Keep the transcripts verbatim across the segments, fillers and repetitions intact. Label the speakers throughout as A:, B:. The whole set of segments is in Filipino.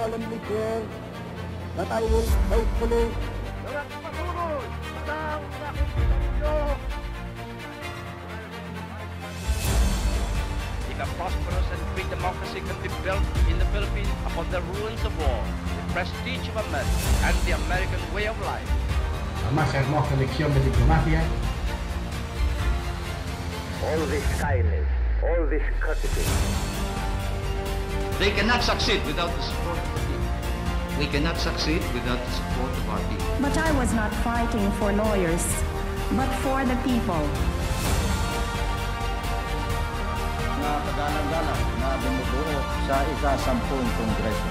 A: solemnly swear that I will faithfully
B: If a prosperous and free democracy can be built in the Philippines upon the ruins of war, the prestige of America, and the American way of life.
C: La más hermosa lección de diplomacia.
D: All this kindness, all this courtesy.
E: They cannot succeed without the support of the people. We cannot succeed without the support of our people.
F: But I was not fighting for lawyers, but for the people.
G: Na kagalang-galang na bumubuo sa ikasampung kongreso.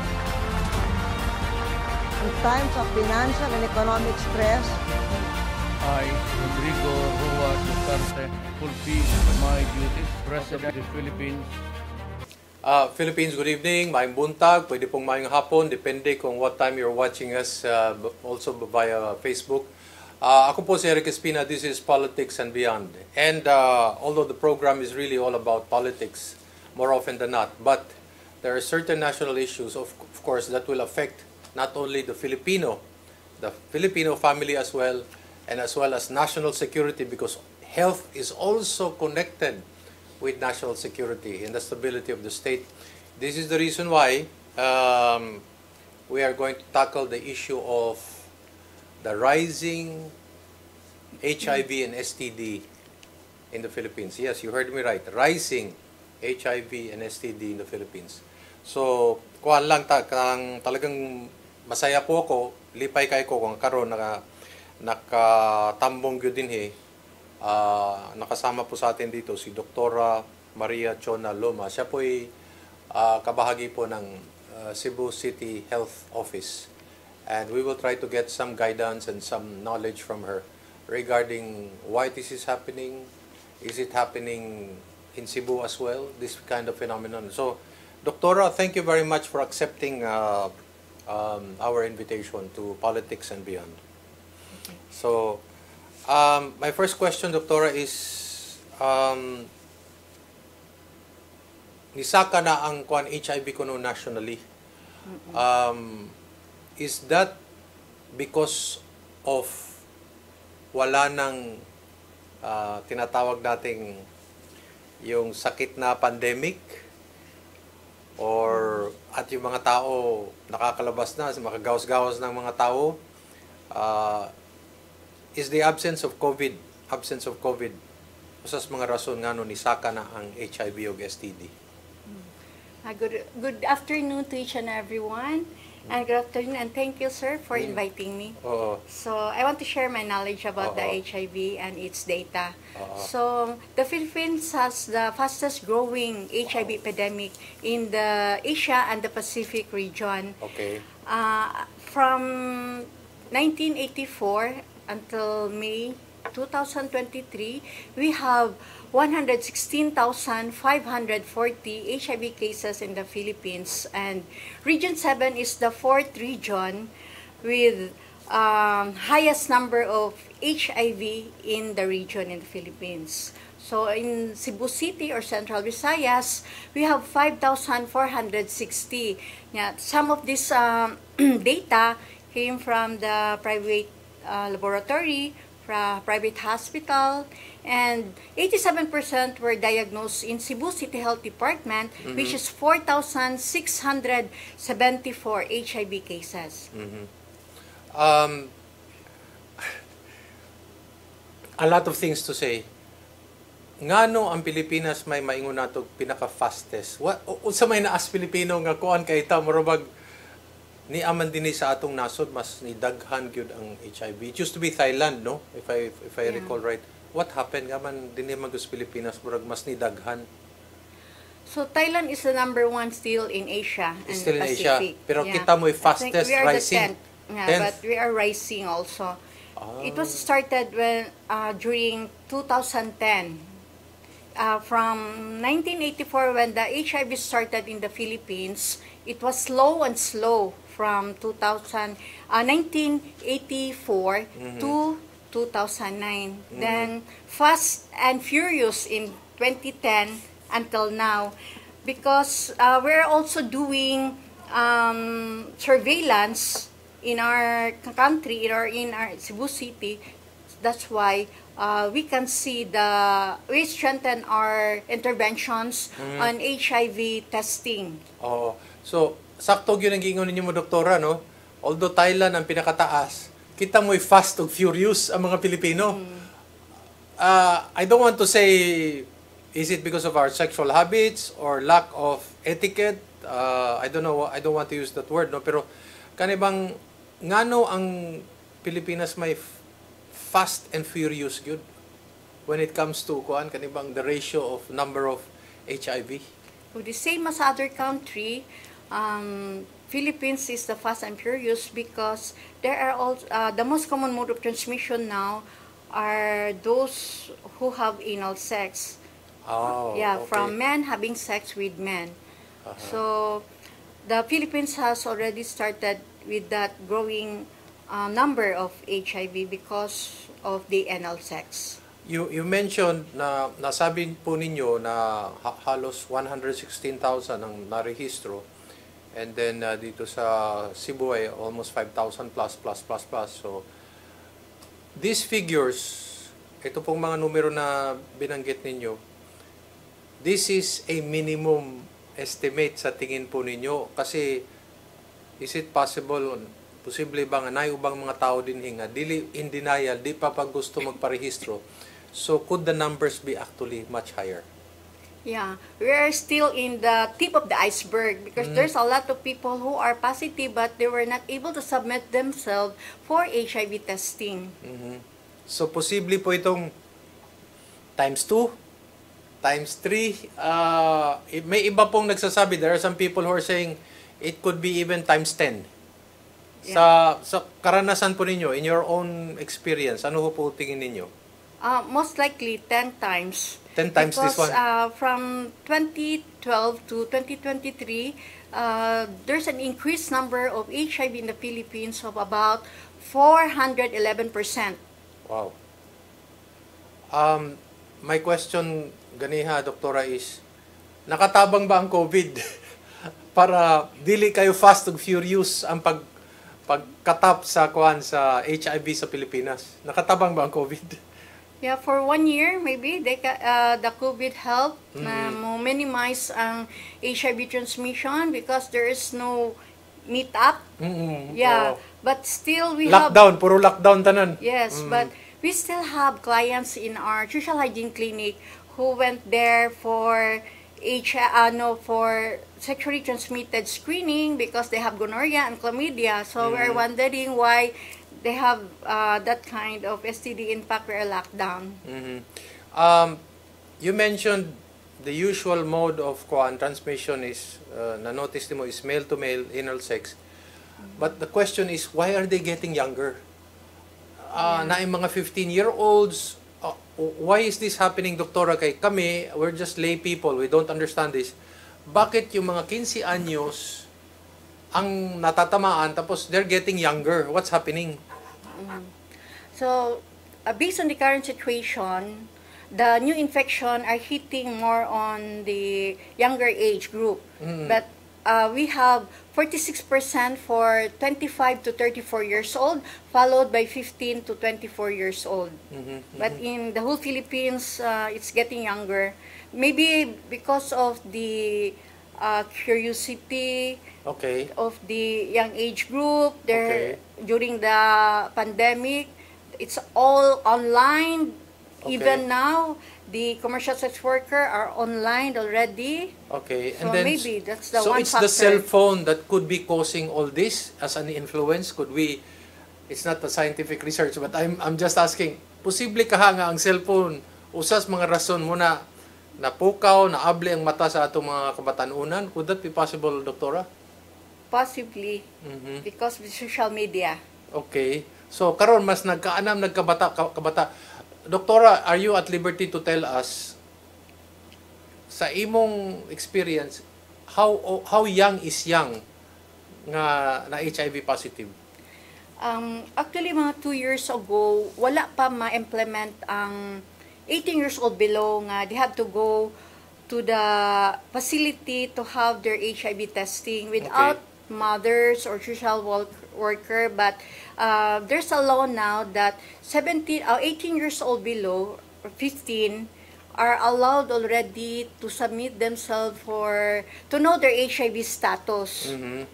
H: In times of financial and economic stress,
I: I, Rodrigo Roa Duterte, fulfill my duties as President of the Philippines.
J: Uh, Philippines, good evening. Maayong buntag. Pwede pong maayong hapon. Depende kung what time you're watching us, uh, also via Facebook. Uh, ako po si Eric Espina. This is Politics and Beyond. And uh, although the program is really all about politics, more often than not, but there are certain national issues, of, of course, that will affect not only the Filipino, the Filipino family as well, and as well as national security, because health is also connected with national security and the stability of the state. This is the reason why um, we are going to tackle the issue of the rising H I V and S T D in the Philippines. Yes, you heard me right. Rising H I V and S T D in the Philippines. So, kuhan lang, ta kang, talagang masaya po ako, lipay kay ko kung karon naka, nakatambong yun din eh. Uh, nakasama po sa atin dito si Doktora Maria Chona Loma. Siya po ay uh, kabahagi po ng uh, Cebu City Health Office. And we will try to get some guidance and some knowledge from her regarding why this is happening. Is it happening in Cebu as well, this kind of phenomenon? So, Doktora, thank you very much for accepting uh, um, our invitation to Politics and Beyond. So, Um, my first question, Doktora, is um, nisaka na ang kuan H I V kuno nationally. Um, is that because of wala nang uh, tinatawag nating yung sakit na pandemic, or at yung mga tao nakakalabas na, makagawas-gawas ng mga tao? Uh, is the absence of COVID, absence of COVID, usas mga rason nga no nisaka na ang H I V o S T D?
K: Uh, good, good afternoon to each and everyone. And good afternoon, and thank you, sir, for mm. inviting me.
J: Oo.
K: So, I want to share my knowledge about Oo. the H I V and its data. Oo. So, the Philippines has the fastest growing H I V epidemic in the Asia and the Pacific region.
J: Okay.
K: Uh, from nineteen eighty-four until May two thousand twenty-three, we have one hundred sixteen thousand five hundred forty H I V cases in the Philippines, and Region seven is the fourth region with um, highest number of H I V in the region in the Philippines. So in Cebu City or Central Visayas, we have five thousand four hundred sixty. Yeah, some of this um, data came from the private Uh, laboratory, fra private hospital, and eighty-seven percent were diagnosed in Cebu City Health Department, mm-hmm. which is four thousand six hundred seventy-four H I V cases.
J: Mm-hmm. Um, a lot of things to say. Ngano ang Pilipinas may maingon nato pinaka-fastest? What unsa may naas Pilipino nga kuan kay ta murag ni aman dinhi sa atong nasod mas ni daghan gyud ang H I V. It used to be Thailand, no? If I if I yeah. recall right. What happened nga man dinhi magus Pilipinas murag mas ni daghan?
K: So Thailand is the number one still in Asia and
J: still in
K: Pacific.
J: Asia. Pero
K: yeah.
J: kita mo fastest
K: we are
J: rising.
K: The tenth. Yeah,
J: tenth.
K: but we are rising also.
J: Oh.
K: It was started when uh, during two thousand ten. Uh, from nineteen eighty-four, when the H I V started in the Philippines, it was slow and slow from two thousand, uh, nineteen eighty-four mm-hmm. to two thousand nine. Mm-hmm. Then fast and furious in twenty ten until now, because uh, we're also doing um, surveillance in our country, in our, in our Cebu City. That's why uh, we can see the, we strengthen our interventions mm. on H I V testing.
J: Oh, so, sakto yun ang gingon ninyo mo, doktora, no? Although Thailand ang pinakataas, kita mo'y fast o furious ang mga Pilipino. Mm. Uh, I don't want to say, is it because of our sexual habits or lack of etiquette? Uh, I don't know, I don't want to use that word, no? Pero, kanibang, ngano ang Pilipinas may fast and furious good when it comes to kuan kanibang the ratio of number of H I V?
K: Well, the same as other country, um, Philippines is the fast and furious because there are all uh, the most common mode of transmission now are those who have anal sex.
J: Oh,
K: yeah,
J: okay.
K: From men having sex with men. Uh-huh. So the Philippines has already started with that growing uh, number of H I V because of the anal sex.
J: You you mentioned na nasabi po ninyo na ha- halos one hundred sixteen thousand ang narehistro, and then uh, dito sa Cebu ay almost five thousand plus plus plus plus. So these figures, ito pong mga numero na binanggit ninyo, this is a minimum estimate sa tingin po ninyo kasi is it possible, posible ba nga naibang mga tao din hinga, dili in denial, di pa pag gusto magparehistro. So could the numbers be actually much higher?
K: Yeah, we are still in the tip of the iceberg because mm. there's a lot of people who are positive but they were not able to submit themselves for H I V testing.
J: Mm-hmm. So posible po itong times two, times three. Uh, may iba pong nagsasabi, there are some people who are saying it could be even times ten. Yeah. Sa sa karanasan po ninyo, in your own experience, ano po tingin ninyo?
K: Uh, most likely ten times.
J: ten times
K: because,
J: this one?
K: Uh, from twenty twelve to twenty twenty-three, uh, there's an increased number of H I V in the Philippines of about four hundred eleven percent.
J: Wow. Um, my question, ganiha, doktora, is, nakatabang ba ang COVID para dili kayo fast and furious ang pag pagkatap sa kuan sa H I V sa Pilipinas? Nakatabang ba ang COVID?
K: Yeah, for one year maybe they ca- uh, the COVID helped
J: mm-hmm.
K: na mo minimize ang H I V transmission because there is no meet up.
J: Mm-hmm.
K: Yeah, oh. But still we
J: lockdown,
K: have
J: puro lockdown tanan.
K: Yes, mm. But we still have clients in our social hygiene clinic who went there for H uh, no for sexually transmitted screening because they have gonorrhea and chlamydia. So mm. we're wondering why they have uh, that kind of S T D impact or lockdown.
J: Mm-hmm. Um, you mentioned the usual mode of kuan transmission is uh, na notice mo is male to male anal sex. Mm-hmm. But the question is, why are they getting younger? Uh, yeah. Na yung mga fifteen year olds, uh, why is this happening, doktora? Kay kami, we're just lay people, we don't understand this. Bakit yung mga fifteen anyos ang natatamaan tapos they're getting younger? What's happening?
K: Mm. So, uh, based on the current situation, the new infection are hitting more on the younger age group. Mm. But uh, we have forty-six percent for twenty-five to thirty-four years old, followed by fifteen to twenty-four years old. Mm-hmm, mm-hmm. But in the whole Philippines, uh, it's getting younger. Maybe because of the uh, curiosity
J: okay.
K: of the young age group. There, okay. During the pandemic, it's all online. Okay. Even now, the commercial sex worker are online already.
J: Okay,
K: so
J: and then
K: maybe that's the
J: so
K: one
J: it's
K: factor.
J: the cell phone that could be causing all this as an influence. Could we? It's not a scientific research, but I'm I'm just asking. Posible kaha nga ang cellphone usas mga rason mo na napukaw, naable ang mata sa atong mga kabatanunan? Could that be possible, doktora?
K: Possibly, mm-hmm. because of social media.
J: Okay. So, karon mas nagkaanam, nagkabata, kabata. Doktora, are you at liberty to tell us, sa imong experience, how how young is young nga na H I V positive?
K: Um, actually, mga two years ago, wala pa ma-implement ang eighteen years old below nga they have to go to the facility to have their H I V testing without okay. mothers or social work, worker, but uh, there's a law now that seventeen, uh, eighteen years old below, or fifteen, are allowed already to submit themselves for, to know their H I V status.
J: Mhm.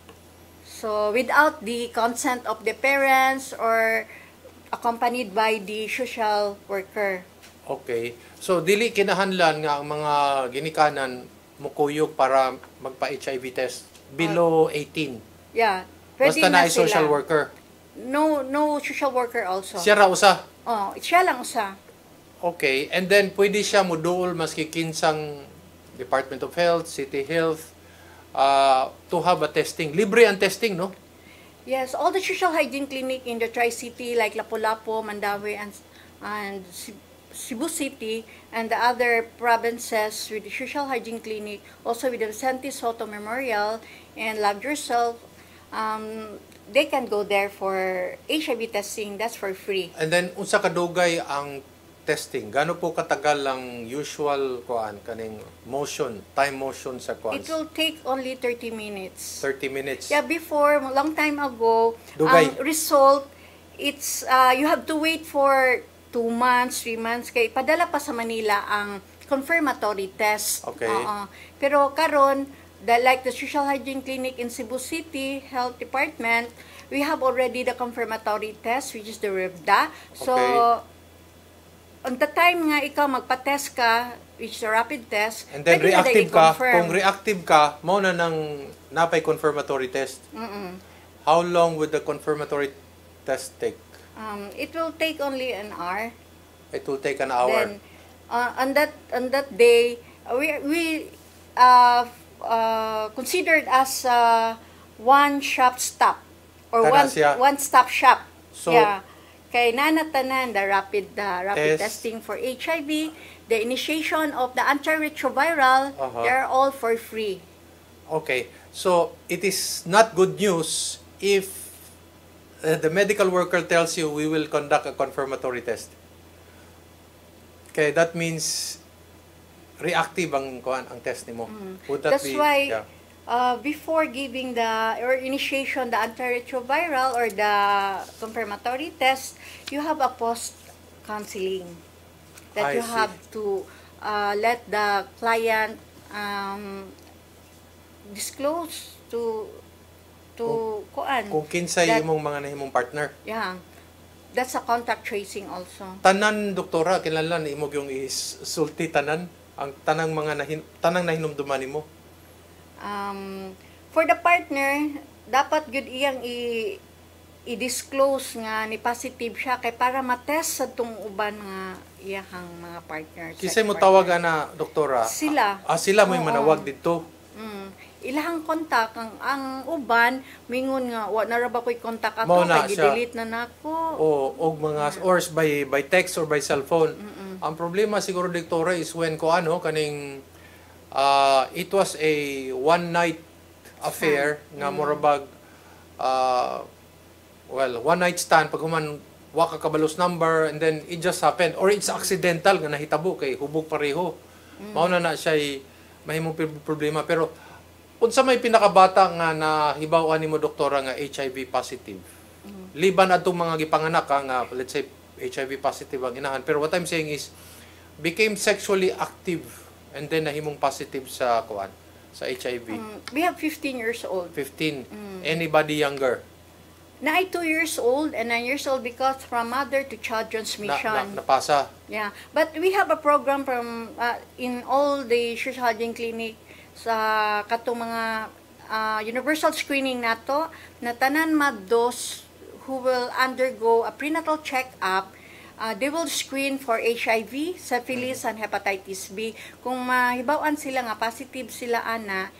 K: So, without the consent of the parents or accompanied by the social worker.
J: Okay. So, dili kinahanglan nga ang mga ginikanan mukuyog para magpa-H I V test below eighteen.
K: Yeah. Pwede
J: Basta na
K: na
J: ay social
K: sila.
J: worker.
K: No, no social worker also.
J: Siya ra usa.
K: Oh, siya lang usa.
J: Okay. And then, pwede siya muduol maski kinsang Department of Health, City Health, uh, to have a testing. Libre ang testing, no?
K: Yes, all the social hygiene clinic in the Tri-City like Lapu-Lapu, Mandaue, and and Cebu City, and the other provinces with the social hygiene clinic, also with the Vicente Soto Memorial and Love Yourself, um, they can go there for H I V testing. That's for free.
J: And then, unsa kadugay ang testing? Gano po katagal ang usual kuan kaning motion, time motion sa kuan?
K: It will take only thirty minutes.
J: thirty minutes.
K: Yeah, before, a long time ago,
J: Dugay.
K: ang result, it's, uh, you have to wait for two months, three months, kay padala pa sa Manila ang confirmatory test.
J: Okay.
K: Oo. Pero karon, the, like the Social Hygiene Clinic in Cebu City Health Department, we have already the confirmatory test, which is the REVDA. So,
J: Okay.
K: on the time nga ikaw magpa-test ka, which is a rapid test,
J: And then
K: pwede na
J: reactive
K: dahil
J: ka,
K: i-confirm.
J: kung reactive ka, mao na nang napay confirmatory test.
K: Mm-mm.
J: How long would the confirmatory test take?
K: Um, it will take only an hour.
J: It will take an hour.
K: Then, uh, on that on that day, uh, we we uh, uh, considered as uh, one shop stop or
J: Kana
K: one
J: siya.
K: one stop shop.
J: So,
K: yeah. Kay nanatanan the rapid the rapid
J: Test.
K: testing for H I V, the initiation of the antiretroviral,
J: Uh-huh.
K: they are all for free.
J: Okay. So, it is not good news if uh, the medical worker tells you we will conduct a confirmatory test. Okay, that means reactive ang kuan ang test nimo. Would that
K: That's
J: be
K: why
J: yeah.
K: uh, before giving the or initiation the antiretroviral or the confirmatory test, you have a post counseling that
J: I
K: you
J: see.
K: have to uh, let the client um, disclose to to kuan.
J: Kung kinsay
K: that-
J: imong mga nahimong partner.
K: Yeah. That's a contact tracing also.
J: Tanan doktora kinahanglan imo yung isulti tanan ang tanang mga nahin, tanang nahinumduman nimo.
K: Um, for the partner, dapat gud iyang i i-disclose nga ni positive siya kay para matest sa tung uban nga iyahang mga partners.
J: Kisay mo tawag ana doktora?
K: Sila.
J: Ah, sila may
K: Oo.
J: manawag dito.
K: Mm. Ilahang kontak ang ang uban mingon nga wa na ra ba koy kontak ato
J: Mao na
K: kay
J: siya.
K: gi-delete na nako.
J: O og mga or by by text or by cellphone. Ang problema siguro doktora is when ko ano kaning uh, it was a one night affair nga morabag uh, well, one night stand pag human wa ka kabalos number and then it just happened or it's accidental nga nahitabo kay hubog pareho. Mao na na siya mahimong problema pero unsa may pinakabata nga nahibaw-an nimo doktora nga H I V positive. Liban atong mga gipanganak ha, nga let's say H I V positive ang inahan pero what I'm saying is became sexually active and then nahimong positive sa kuan sa H I V.
K: Mm, we have fifteen years old.
J: fifteen. Anybody younger?
K: Na ay two years old and nine years old because from mother to child
J: Na,
K: transmission.
J: na, napasa.
K: Yeah, but we have a program from uh, in all the social hygiene clinic sa katong mga uh, universal screening nato na tanan maddos who will undergo a prenatal check-up. Uh, they will screen for H I V, syphilis, and hepatitis B. Kung mahibawan sila nga positive sila ana,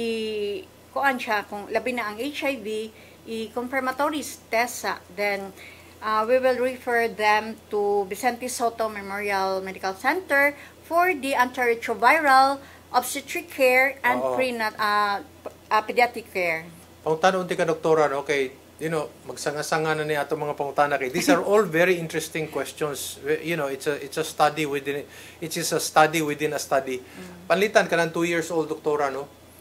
K: i kuan siya kung labi na ang H I V, i-confirmatory test sa, then uh, we will refer them to Vicente Soto Memorial Medical Center for the antiretroviral, obstetric care, and
J: Oo.
K: prenat uh, uh, pediatric care.
J: Pangutanon ti ka doktora no okay, you know, magsanga-sanga na ni ato mga pangutana kay. These are all very interesting questions. You know, it's a it's a study within it is a study within a study. Panlitan ka ng two years old doktora no.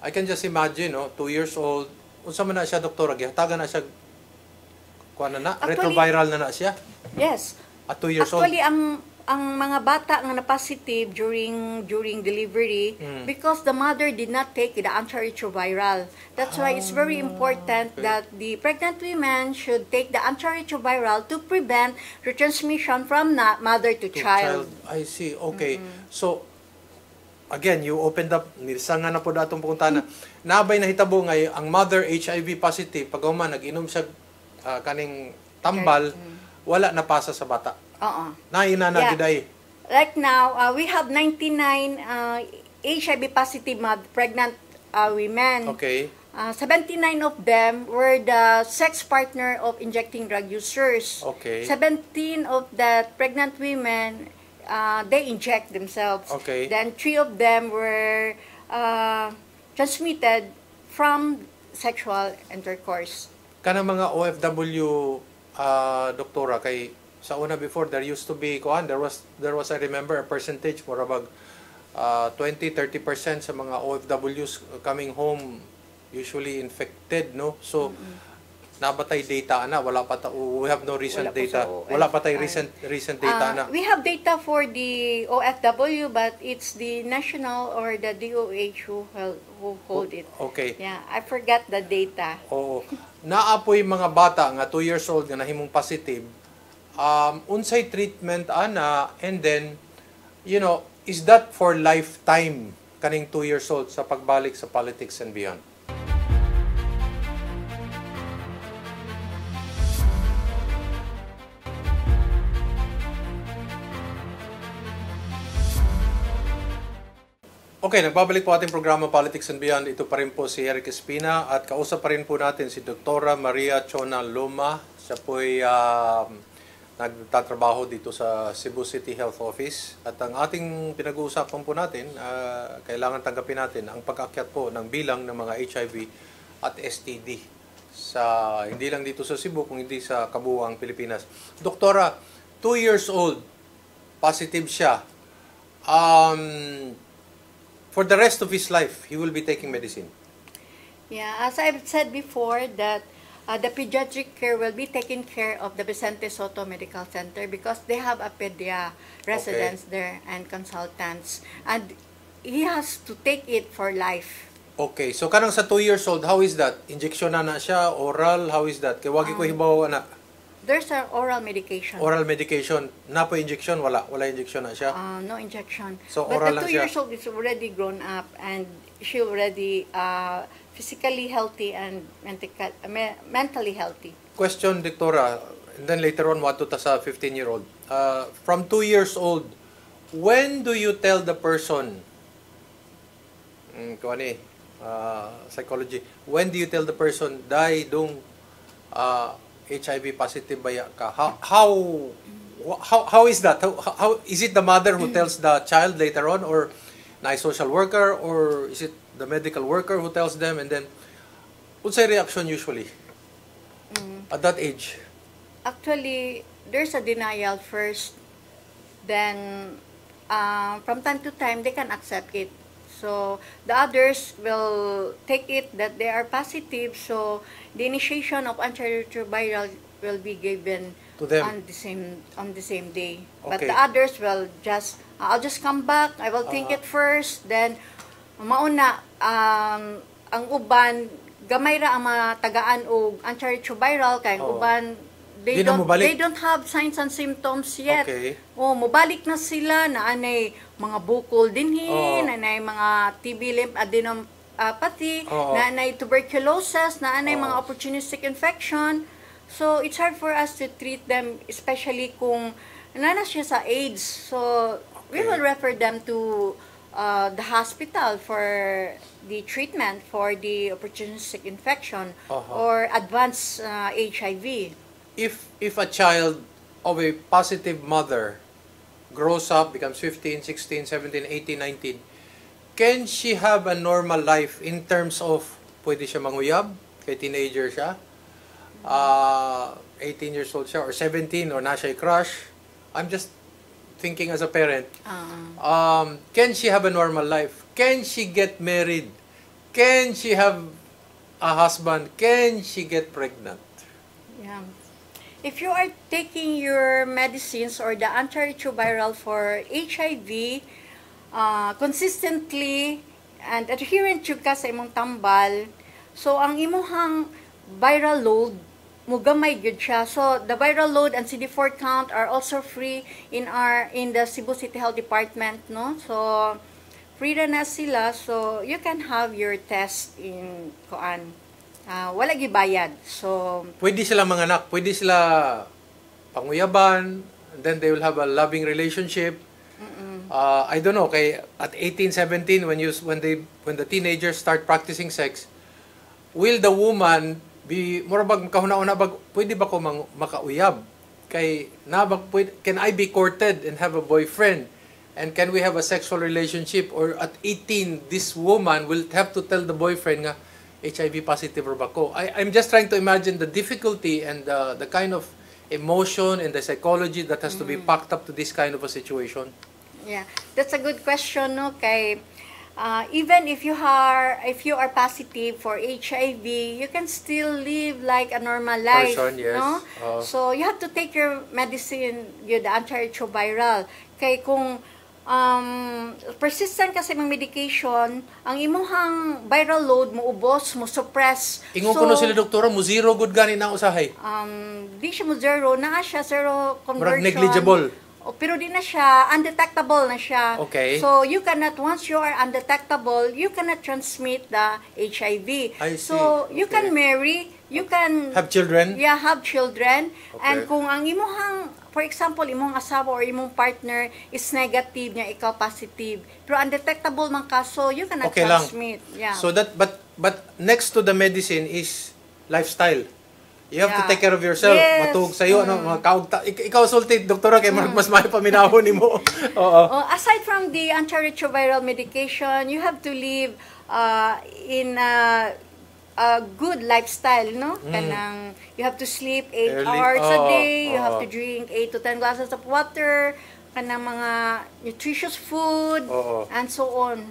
J: I can just imagine, no, two years old, unsa man na siya, doktora, gihatagan na siya, kuha na na,
K: Actually,
J: retroviral na na siya,
K: Yes.
J: at two years
K: Actually,
J: old.
K: ang ang mga bata nga na positive during during delivery
J: Mm.
K: because the mother did not take the antiretroviral. That's why it's very important
J: okay.
K: that the pregnant women should take the antiretroviral to prevent the transmission from na mother to,
J: To
K: child.
J: I see, okay. So, again, you opened up, nilisanga na po datong puntana. Nabay na hitabo ngay ang mother H I V positive, pag man nag-inom siya ah, kaning tambal, wala na pasa sa bata.
K: Oo.
J: Naina na
K: Yeah.
J: giday.
K: Right now, uh, we have ninety-nine uh, H I V positive mad- pregnant uh, women.
J: Okay.
K: Uh, seventy-nine of them were the sex partner of injecting drug users.
J: Okay.
K: seventeen of the pregnant women, uh, they inject themselves.
J: Okay.
K: Then three of them were uh, transmitted from sexual intercourse.
J: Kanang mga O F W uh, doktora kay sa una before there used to be kuan there was there was I remember a percentage more about uh, twenty to thirty percent sa mga O F Ws coming home usually infected, no, so nabatay data ana wala pa ta we have no recent
K: Wala pa
J: data
K: sa O F.
J: wala pa tay recent recent data
K: Uh,
J: na.
K: we have data for the O F W, but it's the national or the D O H who held, who hold it.
J: Okay.
K: Yeah, I forgot the data.
J: Oo. Naapoy mga bata nga two years old nga nahimong positive, um, unsay treatment ana, and then, you know, is that for lifetime kaning two years old sa pagbalik sa politics and beyond? Okay, nagbabalik po ating programa Politics and Beyond. Ito pa rin po si Eric Espina at kausap pa rin po natin si Doktora Maria Chona Loma. Siya po ay uh, nagtatrabaho dito sa Cebu City Health Office. At ang ating pinag-uusapan po natin, uh, kailangan tanggapin natin ang pag-akyat po ng bilang ng mga H I V at S T D sa hindi lang dito sa Cebu, kung hindi sa kabuuang Pilipinas. Doktora, two years old, positive siya. Um... For the rest of his life, he will be taking medicine.
K: Yeah, as I've said before, that uh, the pediatric care will be taken care of the Vicente Soto Medical Center because they have a pedia residents
J: Okay.
K: there and consultants. And he has to take it for life.
J: Okay, so kanang sa two years old, how is that? Injection na na siya? Oral? How is that? Kaya wagi ko
K: Um,
J: hibaw na.
K: There's an oral medication.
J: Oral medication. Na po injection? Wala. Wala injection na siya.
K: Uh, no injection.
J: So,
K: but
J: oral
K: the
J: lang
K: two
J: siya.
K: years old is already grown up and she already uh, physically healthy and mental, me- mentally healthy.
J: Question, Doktora, and then later on, wato ta sa fifteen-year-old. Uh, from two years old, when do you tell the person, mm, kung ano eh, uh, psychology, when do you tell the person, dai dong uh, H I V positive baya ka? How, how, how, how is that? How, how, is it the mother who tells the child later on, or na social worker, or is it the medical worker who tells them, and then, unsay reaction usually
K: Mm.
J: at that age?
K: Actually, there's a denial first. Then, uh, from time to time, they can accept it. So, the others will take it that they are positive. So, the initiation of antiretroviral will be given
J: To them.
K: on the same on the same day. But
J: Okay.
K: the others will just, I'll just come back. I will think
J: Uh-huh.
K: it first. Then, mauna, um, ang uban, gamay ra ang mga tagaan og antiretroviral kay ang
J: Oo.
K: uban they
J: Di na
K: don't
J: mobalik.
K: they don't have signs and symptoms yet.
J: Okay.
K: Oh, mobalik na sila na anay mga bukol dinhi,
J: Oo.
K: na anay mga T B lymphadenopathy,
J: Oo.
K: na anay tuberculosis, na anay
J: Oo.
K: mga opportunistic infection. So it's hard for us to treat them, especially kung nana siya sa AIDS. So we
J: Okay.
K: will refer them to uh, the hospital for the treatment for the opportunistic infection
J: Uh-huh.
K: or advanced uh, H I V.
J: If if a child of a positive mother grows up, becomes fifteen, sixteen, seventeen, eighteen, nineteen, can she have a normal life in terms of pwede siya manguyab, kay teenager siya, uh, eighteen years old siya, or seventeen, or na siya'y crush? I'm just thinking as a parent,
K: Uh,
J: um, can she have a normal life? Can she get married can she have a husband? Can she get pregnant?
K: Yeah. If you are taking your medicines or the antiretroviral for H I V uh, consistently and adherent yung ka sa imong tambal, so ang imuhang viral load mo gamay gyud siya. So the viral load and C D four count are also free in our in the Cebu City Health Department, no? So free na na sila, so you can have your test in kuan. Uh, wala gibayad. So
J: Pwede sila manganak, pwede sila panguyaban, and then they will have a loving relationship. Uh, I don't know, kay at eighteen, seventeen, when you when they when the teenagers start practicing sex, will the woman be more bag kahuna-una bag pwede ba ko mang, makauyab? Kay na bag pwede, can I be courted and have a boyfriend? And can we have a sexual relationship? Or at eighteen, this woman will have to tell the boyfriend nga H I V positive or ba ko? I I'm just trying to imagine the difficulty and the the kind of emotion and the psychology that has mm. to be packed up to this kind of a situation.
K: Yeah, that's a good question, no? Kay uh, even if you are if you are positive for H I V, you can still live like a normal life,
J: Person, yes.
K: no?
J: Uh,
K: so you have to take your medicine, your the antiretroviral. Kay kung um, persistent kasi ng medication, ang imuhang viral load mo ubos, mo suppress.
J: Ingon
K: so,
J: ko no sila doktora, mo zero good gani na usahay.
K: Um, di siya mo zero, naa siya zero conversion.
J: Murag negligible.
K: Oh, pero di na siya, undetectable na siya.
J: Okay.
K: So, you cannot, once you are undetectable, you cannot transmit the H I V.
J: I see.
K: So, you
J: Okay.
K: can marry, you can...
J: Have children?
K: Yeah, have children.
J: Okay.
K: And kung ang imuhang, for example, imong asawa or imong partner is negative niya, ikaw positive. Pero undetectable man ka, so you cannot
J: Okay lang.
K: transmit. Yeah.
J: So that, but but next to the medicine is lifestyle. You have
K: Yeah.
J: to take care of yourself.
K: Yes.
J: Matug sa'yo,
K: Mm.
J: ano, mga kaugta. Ik- ikaw sulti, doktora, kay mm. mas may paminahon ni mo. Oo.
K: Oh, aside from the antiretroviral medication, you have to live uh, in a, a good lifestyle, no?
J: Mm.
K: Kanang you have to sleep eight
J: Early.
K: hours a
J: Oo,
K: day. You have
J: oo.
K: to drink eight to ten glasses of water. Kanang mga nutritious food,
J: Oo.
K: and so on.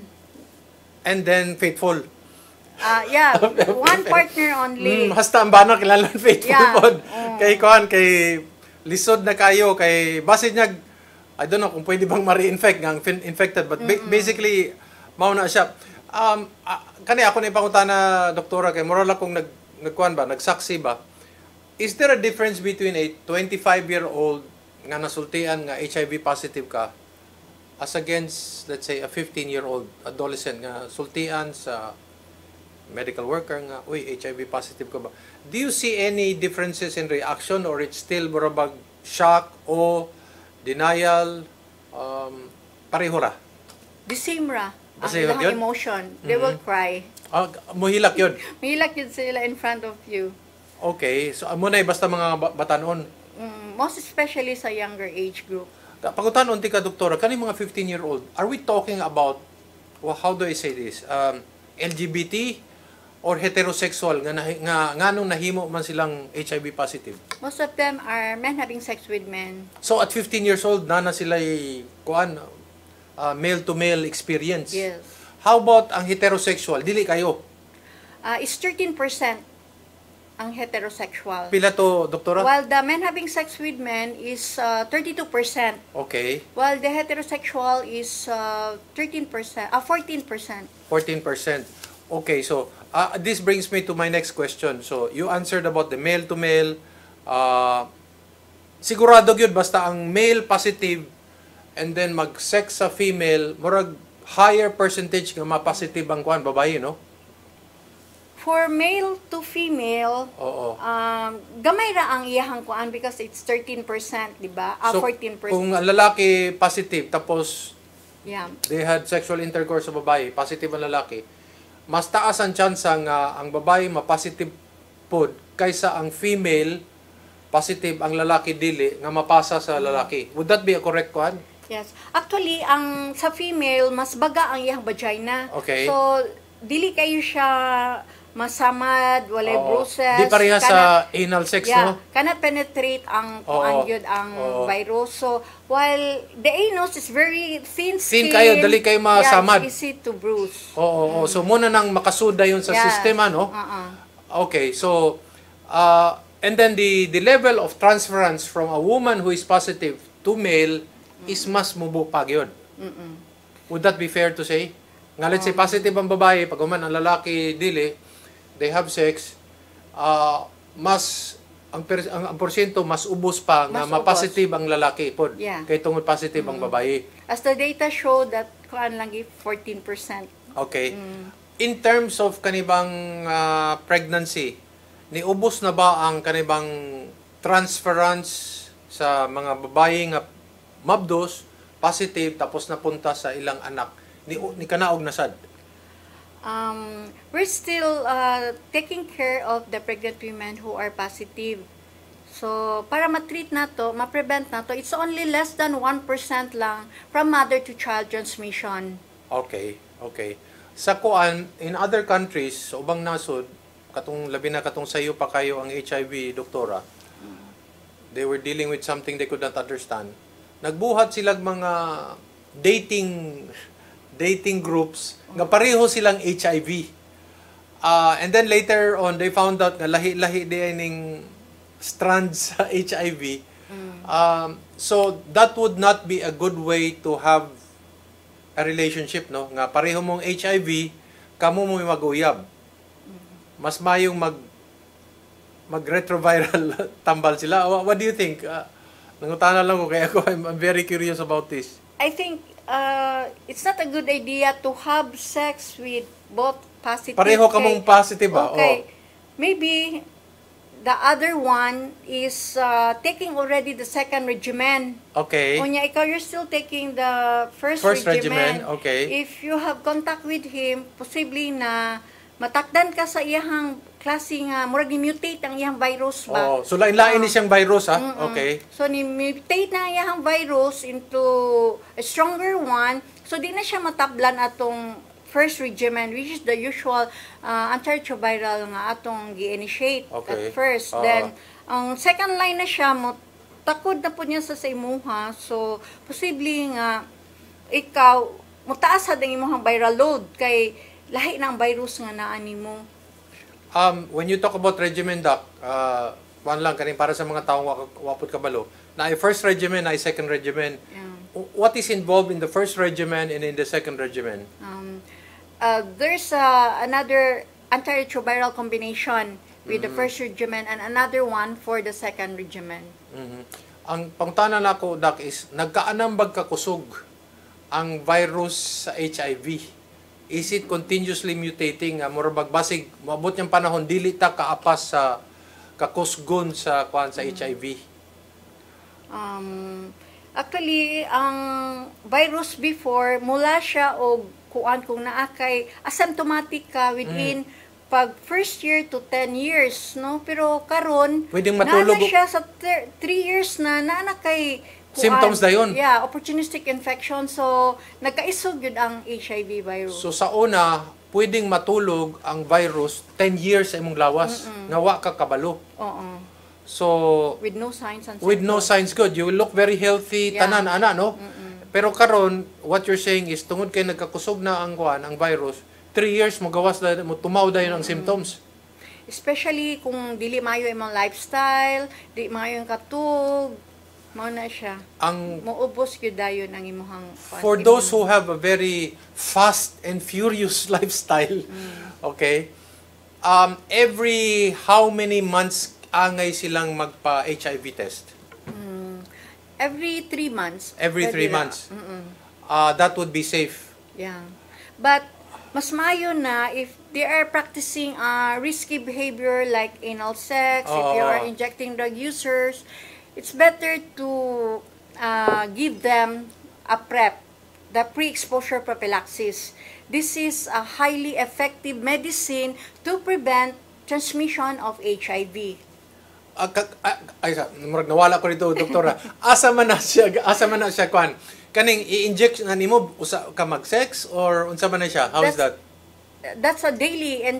J: And then, faithful.
K: Uh, yeah, one partner only.
J: Mm, hasta ang bana, kilalan faithful
K: Yeah.
J: pod.
K: Mm.
J: Kay kuhan, kay lisod na kayo, kay basid niya, I don't know kung pwede bang ma-reinfect, nga infected, but ba- basically, mauna siya. Um, uh, kani ako na ipanguta na doktora, kay moral akong nag, nagkuhan ba, nagsaksi ba, is there a difference between a twenty-five-year-old nga nasultian nga H I V positive ka as against, let's say, a fifteen-year-old adolescent nga sultian sa medical worker nga, uy, H I V positive ka ba? Do you see any differences in reaction or it's still barabag shock o denial? Um, pareho ra?
K: The same ra. Ang
J: Basta yun,
K: ilang
J: yun?
K: emotion. They will cry.
J: Ah, muhilak yun.
K: Mahilak yun sila in front of you.
J: Okay, so amo na basta mga ba- batanon.
K: Mm, most especially sa younger age group.
J: Pagutanon ti ka doktora, kani mga fifteen-year-old, are we talking about, well, how do I say this? Um, L G B T or heterosexual nga nahi- nga nganong nahimo man silang H I V positive?
K: Most of them are men having sex with men.
J: So at fifteen years old na na sila kuan uh, male to male experience.
K: Yes.
J: How about ang heterosexual? Dili kayo.
K: Uh, it's thirteen percent ang heterosexual.
J: Pila to, doktora?
K: While the men having sex with men is uh, thirty-two percent.
J: Okay.
K: While the heterosexual is uh, thirteen percent, uh, fourteen percent.
J: fourteen percent. Okay, so uh, this brings me to my next question. So you answered about the male to male. Uh, sigurado gyud basta ang male positive and then mag-sex sa female, murag higher percentage nga ma-positive ang kuan babae, no?
K: For male to female,
J: Oo.
K: um, gamay ra ang iyahang kuan because it's thirteen percent, di ba? Ah,
J: So,
K: fourteen percent.
J: kung ang lalaki positive tapos
K: Yeah.
J: they had sexual intercourse sa babae, positive ang lalaki, mas taas ang chance nga ang babae ma-positive pod kaysa ang female positive ang lalaki dili nga mapasa sa lalaki. Would that be a correct kuan?
K: Yes. Actually, ang sa female, mas baga ang iyang vagina.
J: Okay.
K: So, dili kayo siya masamad, walay
J: Oo.
K: bruises.
J: Di pareha sa
K: cannot-
J: anal sex,
K: yeah,
J: no?
K: cannot penetrate ang
J: Oo.
K: kuan yun, ang
J: Oo.
K: virus. So, while the anus is very thin
J: Thin
K: skin,
J: kayo, dali kayo masamad.
K: yeah, it's easy to bruise.
J: Oo, oo. So muna nang makasuda yun sa
K: Yeah.
J: sistema, no?
K: Uh-uh.
J: Okay, so uh, and then the the level of transference from a woman who is positive to male is mas mubupag yun.
K: Mm-mm.
J: Would that be fair to say? Nga let's say positive ang babae, pag man ang lalaki dili, they have sex, uh, mas ang, per, ang, ang porsyento mas ubos pa nga
K: Mas
J: ma-positive ang lalaki pod.
K: Yeah.
J: Kay tungod positive ang babae.
K: As the data show that kuan lang gi fourteen percent.
J: Okay. In terms of kanibang uh, pregnancy, niubos na ba ang kanibang transference sa mga babae nga mabdos, positive, tapos napunta sa ilang anak? Ni, ni kanaog nasad?
K: Um, we're still uh, taking care of the pregnant women who are positive. So, para ma-treat na to, ma-prevent na to, it's only less than one percent lang from mother to child transmission.
J: Okay, okay. Sa kuan, in other countries, sa ubang nasod, katong labi na katong sayo pa kayo ang H I V, doktora, they were dealing with something they could not understand. Nagbuhat silang mga dating dating groups nga pareho silang H I V. Uh, and then later on, they found out nga lahi-lahi di ning strands sa H I V. Um, so, that would not be a good way to have a relationship, no? Nga pareho mong H I V, kamo mo mag-uyab. Mas mayong mag mag-retroviral tambal sila. What, what do you think? Uh, nangutana lang ko kaya ako, I'm, I'm very curious about this.
K: I think uh, it's not a good idea to have sex with both positive.
J: Pareho ka mong positive ba?
K: Okay.
J: Oh.
K: Maybe the other one is uh, taking already the second regimen.
J: Okay.
K: Unya, ikaw, you're still taking the first,
J: First
K: regimen.
J: regimen, okay.
K: If you have contact with him, possibly na matakdan ka sa iyang klase nga, murag ni-mutate ang iyang virus ba?
J: Oh, so lain-lain
K: Uh,
J: ni siyang virus, ha?
K: Mm-mm.
J: Okay.
K: So, ni-mutate na ang iyang virus into a stronger one. So, di na siya matablan atong first regimen, which is the usual uh, antiretroviral nga atong gi-initiate
J: Okay.
K: at first.
J: Oo.
K: Then, ang second line na siya, mo, takod na po niya sa sa imuha. So, posible nga, ikaw, mutaas sa ang imuhang viral load, kay lahi na ang virus nga naani mo.
J: Um, when you talk about regimen, Doc, uh, one lang, kanin para sa mga taong wak- wapot kabalo, na ay first regimen, na ay second regimen.
K: Yeah.
J: What is involved in the first regimen and in the second regimen?
K: Um, uh, there's uh, another antiretroviral combination with the first regimen and another one for the second regimen.
J: Mhm. Ang pangutana nako, Doc, is nagkaanambag kakusog ang virus sa H I V. Is it continuously mutating? Uh, murabag basig, maabot niyang panahon, dili ta kaapas sa kakusgon sa kuan sa H I V.
K: Um, actually, ang virus before, mula siya o kuan kung naa kay asymptomatic ka within pag first year to ten years, no? Pero karon
J: Pwedeng matulog
K: naana siya sa three years na, naana kay kuan.
J: Symptoms na yun.
K: Yeah, opportunistic infection. So, nagkaisog yun ang H I V virus.
J: So sa una, pwedeng matulog ang virus ten years sa imong lawas. Nga wa ka kabalo.
K: Oo.
J: So,
K: With no signs and
J: with no
K: symptoms.
J: signs good, you will look very healthy,
K: Yeah.
J: tanan, ana, no? Pero karon, what you're saying is, tungod kay nagkakusog na ang kuan, ang virus, three years, magawas na, mo tumaw dayon ang symptoms.
K: Especially kung dili maayo imong lifestyle, di maayo yung katug, mao na siya.
J: Ang
K: Muubos gyud dayon ang imong
J: For those who have a very fast and furious lifestyle, okay, um, every how many months angay silang magpa-H I V test?
K: every three months.
J: Every
K: pwede
J: three
K: ra.
J: months.
K: Mm-mm.
J: Uh, that would be safe.
K: Yeah. But mas maayo na if they are practicing uh, risky behavior like anal sex, if you
J: Oo.
K: are injecting drug users, it's better to uh, give them a PrEP, the pre-exposure prophylaxis. This is a highly effective medicine to prevent transmission of H I V.
J: Ah, kak- ah, ay, sa- murag nawala ko dito, doktora. Asa man na siya, asa man na siya kwan. Kaning i-inject na nimo usa ka mag-sex or unsa man na siya? How is that?
K: That's a daily intake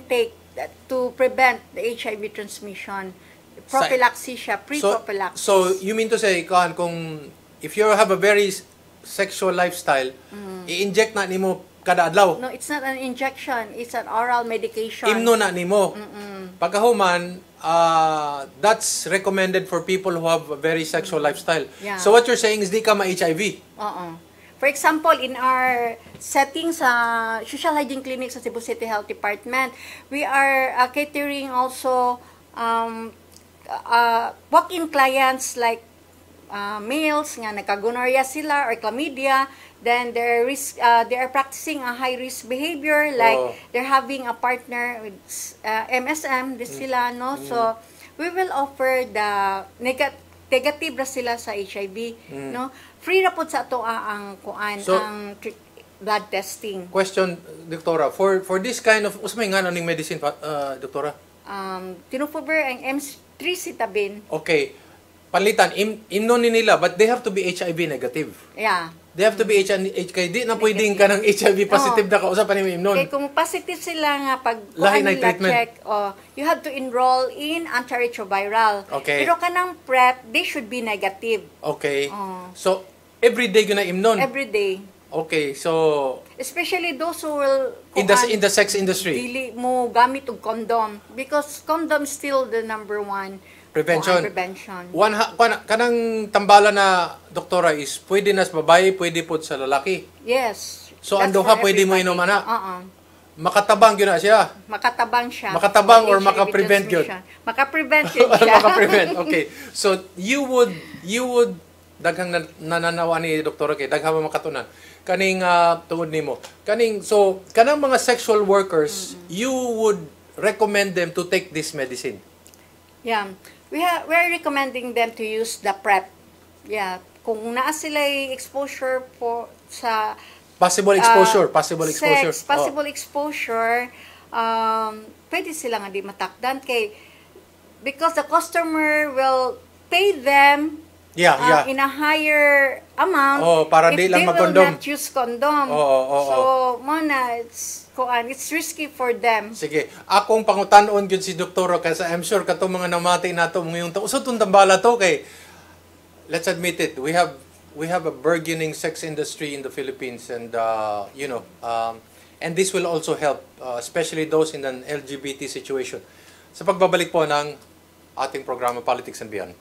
K: that- to prevent the H I V transmission. Prophylaxis siya, pre-prophylaxis.
J: So, so you mean to say, Kaan, kung if you have a very s- sexual lifestyle,
K: Mm.
J: i-inject na nimo kada adlaw.
K: No, it's not an injection. It's an oral medication.
J: Imno na nimo.
K: Mm-mm.
J: Pagkahuman, uh, that's recommended for people who have a very sexual lifestyle.
K: Yeah.
J: So what you're saying is di ka ma-H I V.
K: Oo. For example, in our setting sa social hygiene clinic sa Cebu City Health Department, we are uh, catering also um, uh, walk-in clients like uh, males nga nagka-gonorrhea sila or chlamydia, then they're risk, uh, they are practicing a high-risk behavior like
J: Oh.
K: they're having a partner with uh, M S M, this sila, no? So, we will offer the nega- negative ra sila sa H I V,
J: Mm.
K: no? Free ra pud sa ato ah, ang kuan
J: So,
K: ang tri- blood testing.
J: Question, Doktora, for for this kind of, usmay nga ning medicine, pa- uh, Doktora?
K: Um, tinupober ang M three citabin.
J: Okay, palitan, im, imno ni nila, but they have to be H I V negative.
K: Yeah.
J: They have to be H I V, H- kay di na pwedeng ka ng H I V positive
K: Oo.
J: na ka, usa pa ni imnon.
K: Okay, kung positive sila nga pag
J: Lahi
K: kuan
J: na
K: nila
J: treatment.
K: check, oh, you have to enroll in antiretroviral.
J: Okay.
K: Pero kanang PrEP, they should be negative
J: Okay.
K: Oh.
J: So, every day yun na imnon.
K: every day.
J: Okay, so,
K: Especially those who will
J: in the,
K: kuan,
J: in the sex industry,
K: dili mo gamit og condom because condom is still the number one
J: prevention.
K: kuan, prevention.
J: One, ha, kana- kanang tambala na, Doktora, is pwede na sa babae, pwede po sa lalaki.
K: Yes.
J: So,
K: That's
J: ando
K: for
J: ha, pwede mo
K: everybody.
J: inom, ana?
K: Oo.
J: Makatabang yun na siya.
K: Makatabang siya.
J: Makatabang or
K: H I V
J: makaprevent yun?
K: transmission. Makaprevent yun siya.
J: Makaprevent. Okay. So, you would, you would, daghang nan- nananawa ni Doktora kay daghang makatunan kaning uh, tungod nimo kaning so kanang mga sexual workers mm-hmm. you would recommend them to take this medicine.
K: Yeah. We ha- we're recommending them to use the PrEP. Yeah. Kung naa sila exposure po sa
J: Possible exposure, uh, possible exposure.
K: Sex, possible oh. exposure, um, pwede sila nga di matakdan kay because the customer will pay them
J: Yeah,
K: uh,
J: yeah.
K: in a higher amount
J: Oh, para
K: if
J: di lang
K: they
J: mag-condom.
K: will not use condom.
J: Oo, oo, oo.
K: So, mo na, it's, kuan, it's risky for them.
J: Sige, akong pangutanon gyud si Doktora kasi I'm sure katong mga namati nato ngayong taon. Usa tong tambala to kay let's admit it, we have we have a burgeoning sex industry in the Philippines and uh, you know, um, and this will also help uh, especially those in an L G B T situation. Sa pagbabalik po ng ating programa Politics and Beyond.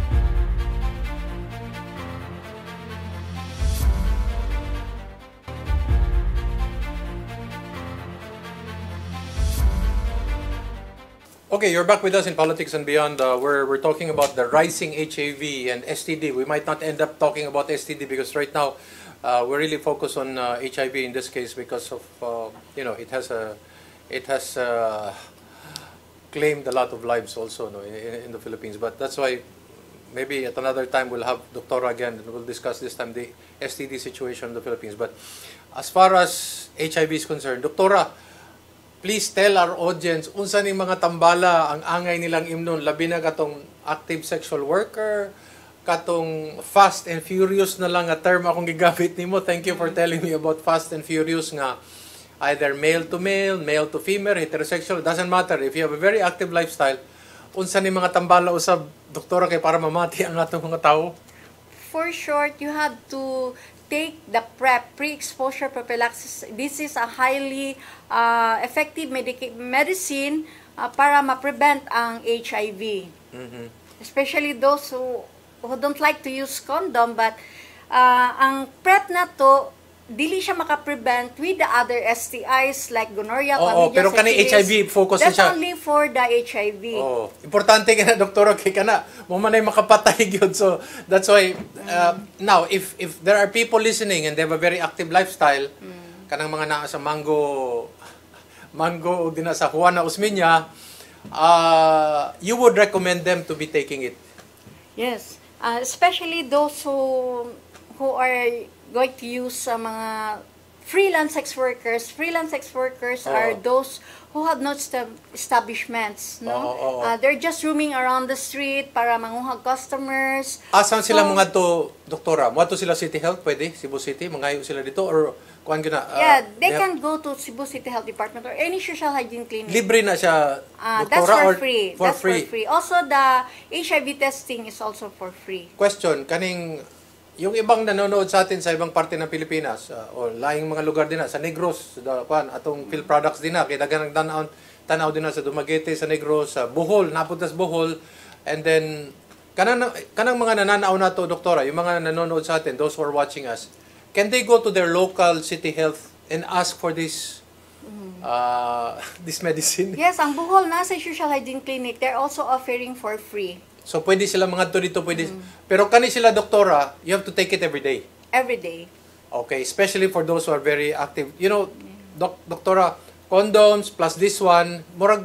J: Okay, you're back with us in Politics and Beyond. Uh, we're, we're talking about the rising H I V and S T D. We might not end up talking about S T D because right now uh, we're really focused on uh, H I V in this case because of, uh, you know, it has a, it has uh, claimed a lot of lives also no, in, in the Philippines. But that's why maybe at another time we'll have Doktora again and we'll discuss this time the S T D situation in the Philippines. But as far as H I V is concerned, Doktora, please tell our audience unsa ning mga tambala ang angay nilang imnon labi na katong active sexual worker katong fast and furious na lang nga term akong gigamit nimo. Thank you for telling me about fast and furious nga either male to male, male to female, heterosexual, doesn't matter if you have a very active lifestyle. Unsa ning mga tambala usab, Doktora, kay para mamati ang atong mga tawo?
K: For short, you have to take the PrEP, pre-exposure prophylaxis. This is a highly uh, effective medica- medicine uh, para ma-prevent ang H I V.
J: Mm-hmm.
K: Especially those who, who don't like to use condom, but uh, ang PrEP na to, dili siya maka-prevent with the other S T Is like gonorrhea,
J: chlamydia, pero kani H I V focus
K: That's
J: siya.
K: only for the H I V.
J: Oh, importante ka na, Doktora, kay kana mo man ay makapatay gyud. So that's why uh, now if if there are people listening and they have a very active lifestyle, mm. kanang mga naa sa Mango Mango o dina sa Juana Usmeña, uh, you would recommend them to be taking it.
K: Yes, uh, especially those who who are going to use sa uh, mga freelance sex workers. Freelance sex workers
J: Oo.
K: are those who have no sta- establishments, no?
J: Oo, oo.
K: Uh, they're just roaming around the street para manguhag customers.
J: Asan sila
K: So,
J: mga to, doktora? Mga to sila City Health, pwede? Cebu City? Mangayo sila dito? Or kuhan ka na? ah,
K: Yeah, they
J: have-
K: can go to Cebu City Health Department or any social hygiene clinic.
J: Libre na siya,
K: Ah,
J: doktora?
K: that's for
J: or
K: free.
J: For
K: that's
J: free.
K: for free. Also, the H I V testing is also for free.
J: Question, kaning yung ibang nanonood sa atin sa ibang parte ng Pilipinas uh, o laing mga lugar din na sa Negros, sa kuan atong field products din na kay daghang tanaw tanaw din na sa Dumaguete, sa Negros, sa Bohol, napunta sa Bohol, and then kanang kanang mga nananaw nato doktora, yung mga nanonood sa atin, those who are watching us, can they go to their local city health and ask for this uh, this medicine?
K: Yes, ang Bohol nasa social hygiene clinic, they're also offering for free
J: So pwede sila mga to dito, pwede. Pero kani sila doktora, you have to take it every day.
K: every day.
J: Okay, especially for those who are very active. You know, doc, doktora, condoms plus this one, murag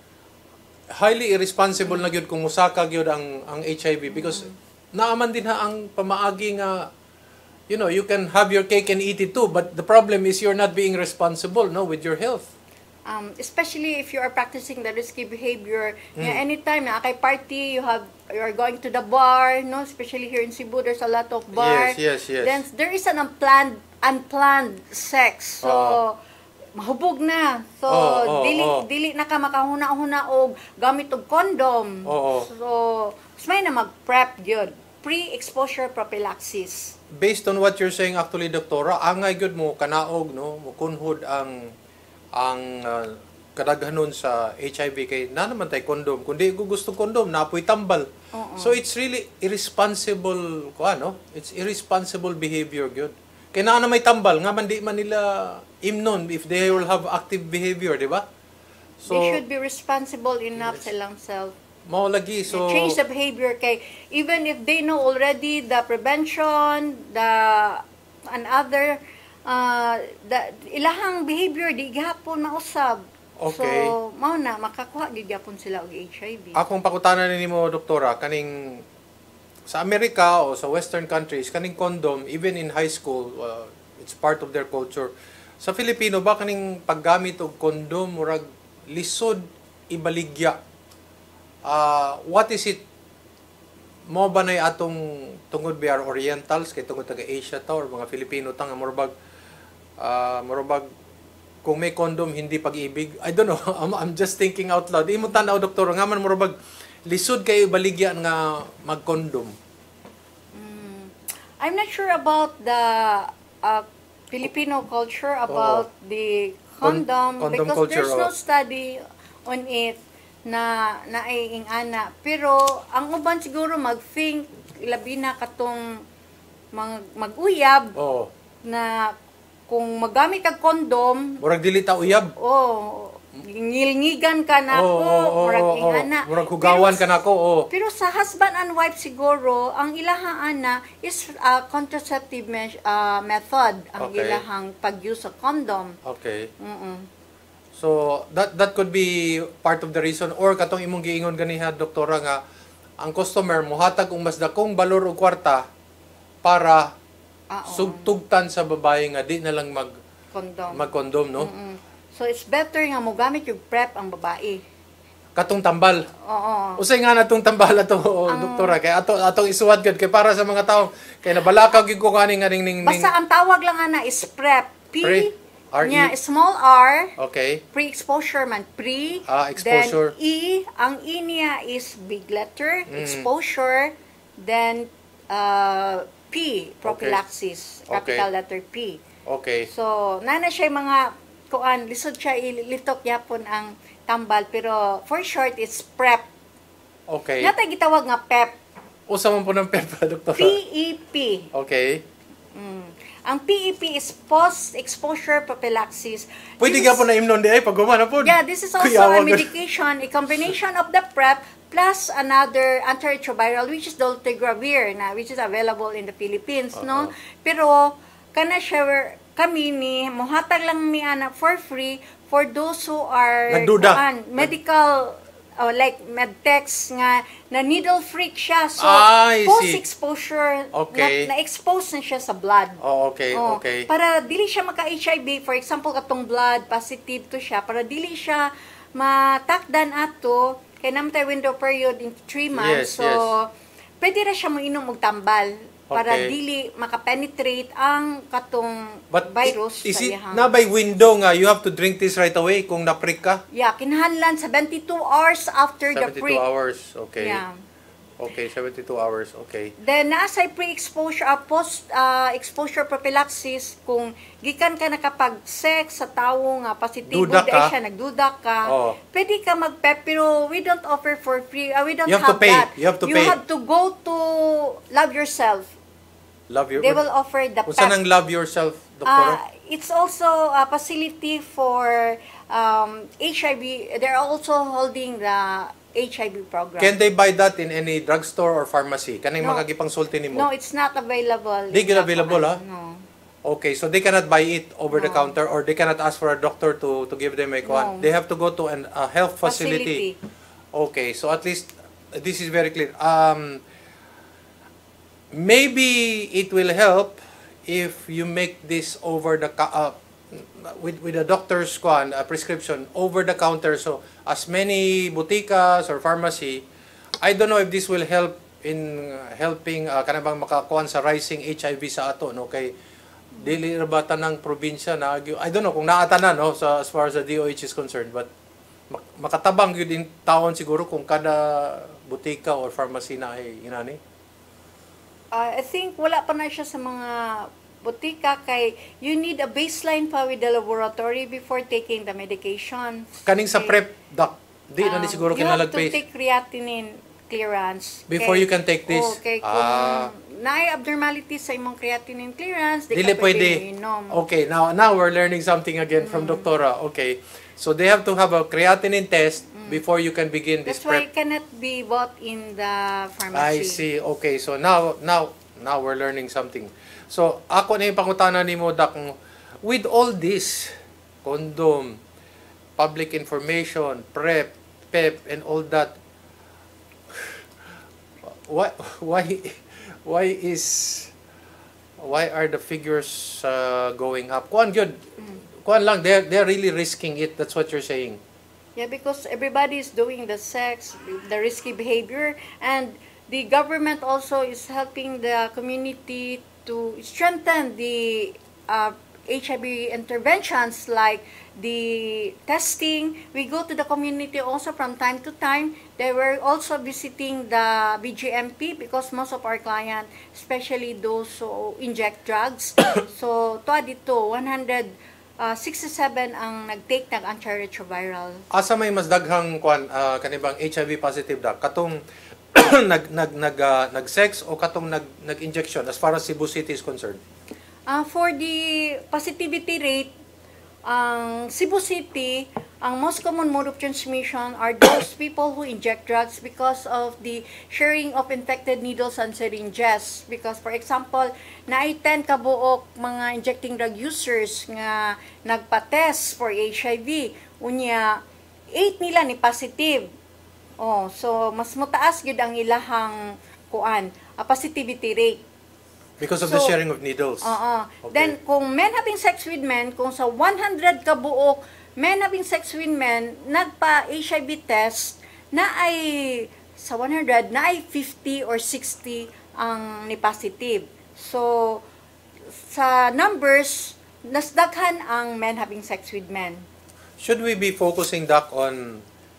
J: highly irresponsible na gyud kung musaka gyud ang ang H I V because naaman din ha ang pamaagi nga you know, you can have your cake and eat it too, but the problem is you're not being responsible, no, with your health.
K: Um, especially if you are practicing the risky behavior.
J: Mm.
K: Yeah, anytime na kay party, you have you are going to the bar, no? Especially here in Cebu, there's a lot of bar.
J: Yes, yes, yes.
K: Then there is an unplanned unplanned sex. So
J: Oo.
K: mahubog na. So
J: Oo, oo,
K: dili
J: oo.
K: dili na ka makahuna-huna og gamit og condom.
J: Oo.
K: So may na mag-prep gyud. Pre-exposure prophylaxis.
J: Based on what you're saying actually, doktora, angay gyud mo kanaog, no, mo kunhod ang ang uh, kadaghanon sa H I V kay na naman tay kondom kundi ko gusto kondom napoy tambal.
K: Oo.
J: So it's really irresponsible ko ano, it's irresponsible behavior gyud. Kay na na may tambal nga man di man nila imnon if they will have active behavior, di ba? So
K: They should be responsible enough sa lang self.
J: mao lagi so
K: Change the behavior kay even if they know already the prevention, the and other uh, the ilahang behavior di gihapon mausab.
J: Okay.
K: So mao na makakuha gid gyapon sila og H I V.
J: akong pakutanan nimo doktora kaning sa Amerika o sa western countries kaning condom even in high school uh, it's part of their culture. Sa Filipino ba kaning paggamit og condom murag lisod ibaligya. Uh, what is it? Mo ba nay atong tungod we are Orientals kay tungod taga Asia ta or mga Filipino ta nga murabag uh, murabag kung may condom hindi pag-ibig. I don't know. I'm, I'm just thinking out loud. Imo tanaw doktor nga man murabag lisod kay baligya nga mag-condom.
K: Mm, I'm not sure about the uh, Filipino culture about the
J: Con-
K: condom,
J: condom
K: because
J: culture,
K: there's no
J: oo.
K: study on it na naiing ana. Pero ang uban siguro mag-think labi na katong mag mag-uyab
J: Oo.
K: na kung magamit kag condom,
J: Murag dili ta uyab.
K: oh, ngilngigan ka na
J: Oo,
K: ko,
J: oo, oo,
K: murag
J: oo.
K: ingana.
J: Murag hugawan
K: Pero-
J: ka na ko. Oo.
K: Pero sa husband and wife siguro, ang ilahang ana is uh, contraceptive me- uh, method ang
J: Okay.
K: ilahang pag-use sa condom.
J: Okay.
K: Mm-mm.
J: So that that could be part of the reason or katong imong giingon ganiha doktora nga ang customer mohatag og mas dakong balor og kwarta para
K: Ah, oo.
J: sugtugtan sa babae nga di na lang mag
K: Condom.
J: mag-condom, no?
K: Mm-mm. So it's better nga mo gamit yung prep ang babae.
J: Katong tambal.
K: Oo.
J: Usay nga natong tambal ato doktora kay ato atong isuwad gud kay para sa mga tawo kay nabalakaw gyud ko kaning ning ning
K: Basta ang tawag lang ana is prep. P,
J: Pre, R, E.
K: nya, small r,
J: Okay.
K: pre-exposure man, pre.
J: Ah, exposure.
K: Then E, ang E niya is big letter,
J: Mm.
K: exposure. Then uh, P, prophylaxis,
J: Okay.
K: capital letter P.
J: Okay.
K: So, nana siya mga kuan, lisod siya ilitok yapon ang tambal, pero for short, it's prep.
J: Okay.
K: Natay gitawag nga PEP.
J: Usa man po ng pepa doktora.
K: P E P.
J: Okay.
K: Mm. Ang P E P is post-exposure prophylaxis.
J: Pwede
K: This
J: ka po na imnon di ay pag humana po.
K: Yeah, this is also
J: Kuyawan
K: a
J: ka.
K: medication, a combination of the PrEP plus another antiretroviral which is dolutegravir na which is available in the Philippines, no? Pero kana siya kami ni mohatag lang mi ana for free for those who are
J: Nagduda.
K: kuan, medical oh, like medtex nga na needle freak siya. So
J: Ah, I see.
K: post-exposure
J: Okay.
K: na, na-expose na siya sa blood.
J: Oh, okay,
K: Oh,
J: okay.
K: Para dili siya magka-H I V, for example, katong blood positive to siya, para dili siya matakdan ato kay naman tayo window period in three months.
J: Yes,
K: so
J: yes.
K: pwede ra siya mo inom og tambal para
J: Okay.
K: dili makapenetrate ang katong
J: But
K: virus
J: is
K: sa
J: it
K: iyahang-
J: na by window nga you have to drink this right away kung na-prick ka?
K: Yeah, kinahanglan seventy-two hours after the
J: seventy-two
K: prick.
J: hours. Okay.
K: Yeah.
J: Okay, seventy-two hours. Okay.
K: Then nasa pre-exposure uh, post uh, exposure prophylaxis kung gikan ka nakapag-sex sa tawo nga positibo
J: Duda
K: dahil
J: ka.
K: siya nagduda ka.
J: Oo.
K: Pwede ka mag-PEP pero we don't offer for free. Uh, we don't
J: You have to
K: have
J: pay.
K: that.
J: You have to
K: you
J: pay.
K: have to go to Love Yourself.
J: Love your
K: They will offer the
J: Kung saan ang
K: PEP.
J: love yourself,
K: Uh,
J: doktora?
K: it's also a facility for um, H I V. They're also holding the H I V program.
J: Can they buy that in any drugstore or pharmacy? Kanang
K: No.
J: makagipang sulti nimo?
K: No, it's not available.
J: Di
K: in
J: gyud
K: the-
J: available, ha?
K: No.
J: Okay, so they cannot buy it over the
K: No.
J: counter or they cannot ask for a doctor to to give them a
K: No.
J: kwan. They have to go to an, a health facility. Okay, so at least uh, this is very clear. Um, maybe it will help if you make this over the ca- uh, with with a doctor's kwan, a prescription over the counter. So as many boutikas or pharmacy, I don't know if this will help in uh, helping uh, kanabang makakuan sa rising H I V sa ato, no, kay dili ra ba tanang probinsya na I don't know kung naata na, no, sa as far as the D O H is concerned, but mak- makatabang gyud in taon siguro kung kada butika or pharmacy na ay inani.
K: Uh, I think wala pa na siya sa mga butika kay you need a baseline pa with the laboratory before taking the medication.
J: Kaning sa
K: Okay.
J: prep doc, di na ni siguro
K: Um, You have to
J: kinalagpace
K: take creatinine clearance.
J: before
K: Kay-
J: you can take this.
K: Okay, kung
J: Ah.
K: naay abnormality sa imong creatinine clearance, di
J: Dili
K: ka pwede
J: pwede.
K: inom.
J: Okay, now now we're learning something again from
K: Mm.
J: Doktora. Okay. So they have to have a creatinine test before you can begin this
K: That's why
J: prep.
K: it cannot be bought in the pharmacy.
J: I see. Okay. So now now now we're learning something. So ako na yung pangutana nimo dak with all this condom, public information, prep, PEP and all that. Why why why is why are the figures uh, going up? Kuan gyud. Kuan lang, they're they're really risking it. That's what you're saying.
K: Yeah, because everybody is doing the sex, the risky behavior, and the government also is helping the community to strengthen the uh, H I V interventions like the testing. We go to the community also from time to time. They were also visiting the B G M P because most of our clients, especially those who inject drugs, so to dito one hundred sixty-seven ang nag-take ng antiretroviral.
J: Asa may mas daghang kwan uh, kanibang H I V positive da katong nag nag nag uh, nag-sex o katong nag nag-injection as far as Cebu City is concerned?
K: Uh, for the positivity rate, ang Cebu City, ang most common mode of transmission are those people who inject drugs because of the sharing of infected needles and syringes. Because, for example, naay ten kabuok mga injecting drug users nga nagpa-test for H I V. Unya, eight nila ni positive. Oh, so mas mataas gyud ang ilahang kuan, a positivity rate.
J: Because of
K: So,
J: the sharing of needles.
K: Oo.
J: Okay.
K: Then, kung men having sex with men, kung sa one hundred kabuok, men having sex with men, nagpa-H I V test, na ay, sa one hundred, na ay fifty or sixty ang ni positive. So, sa numbers, nasdaghan ang men having sex with men.
J: Should we be focusing doc on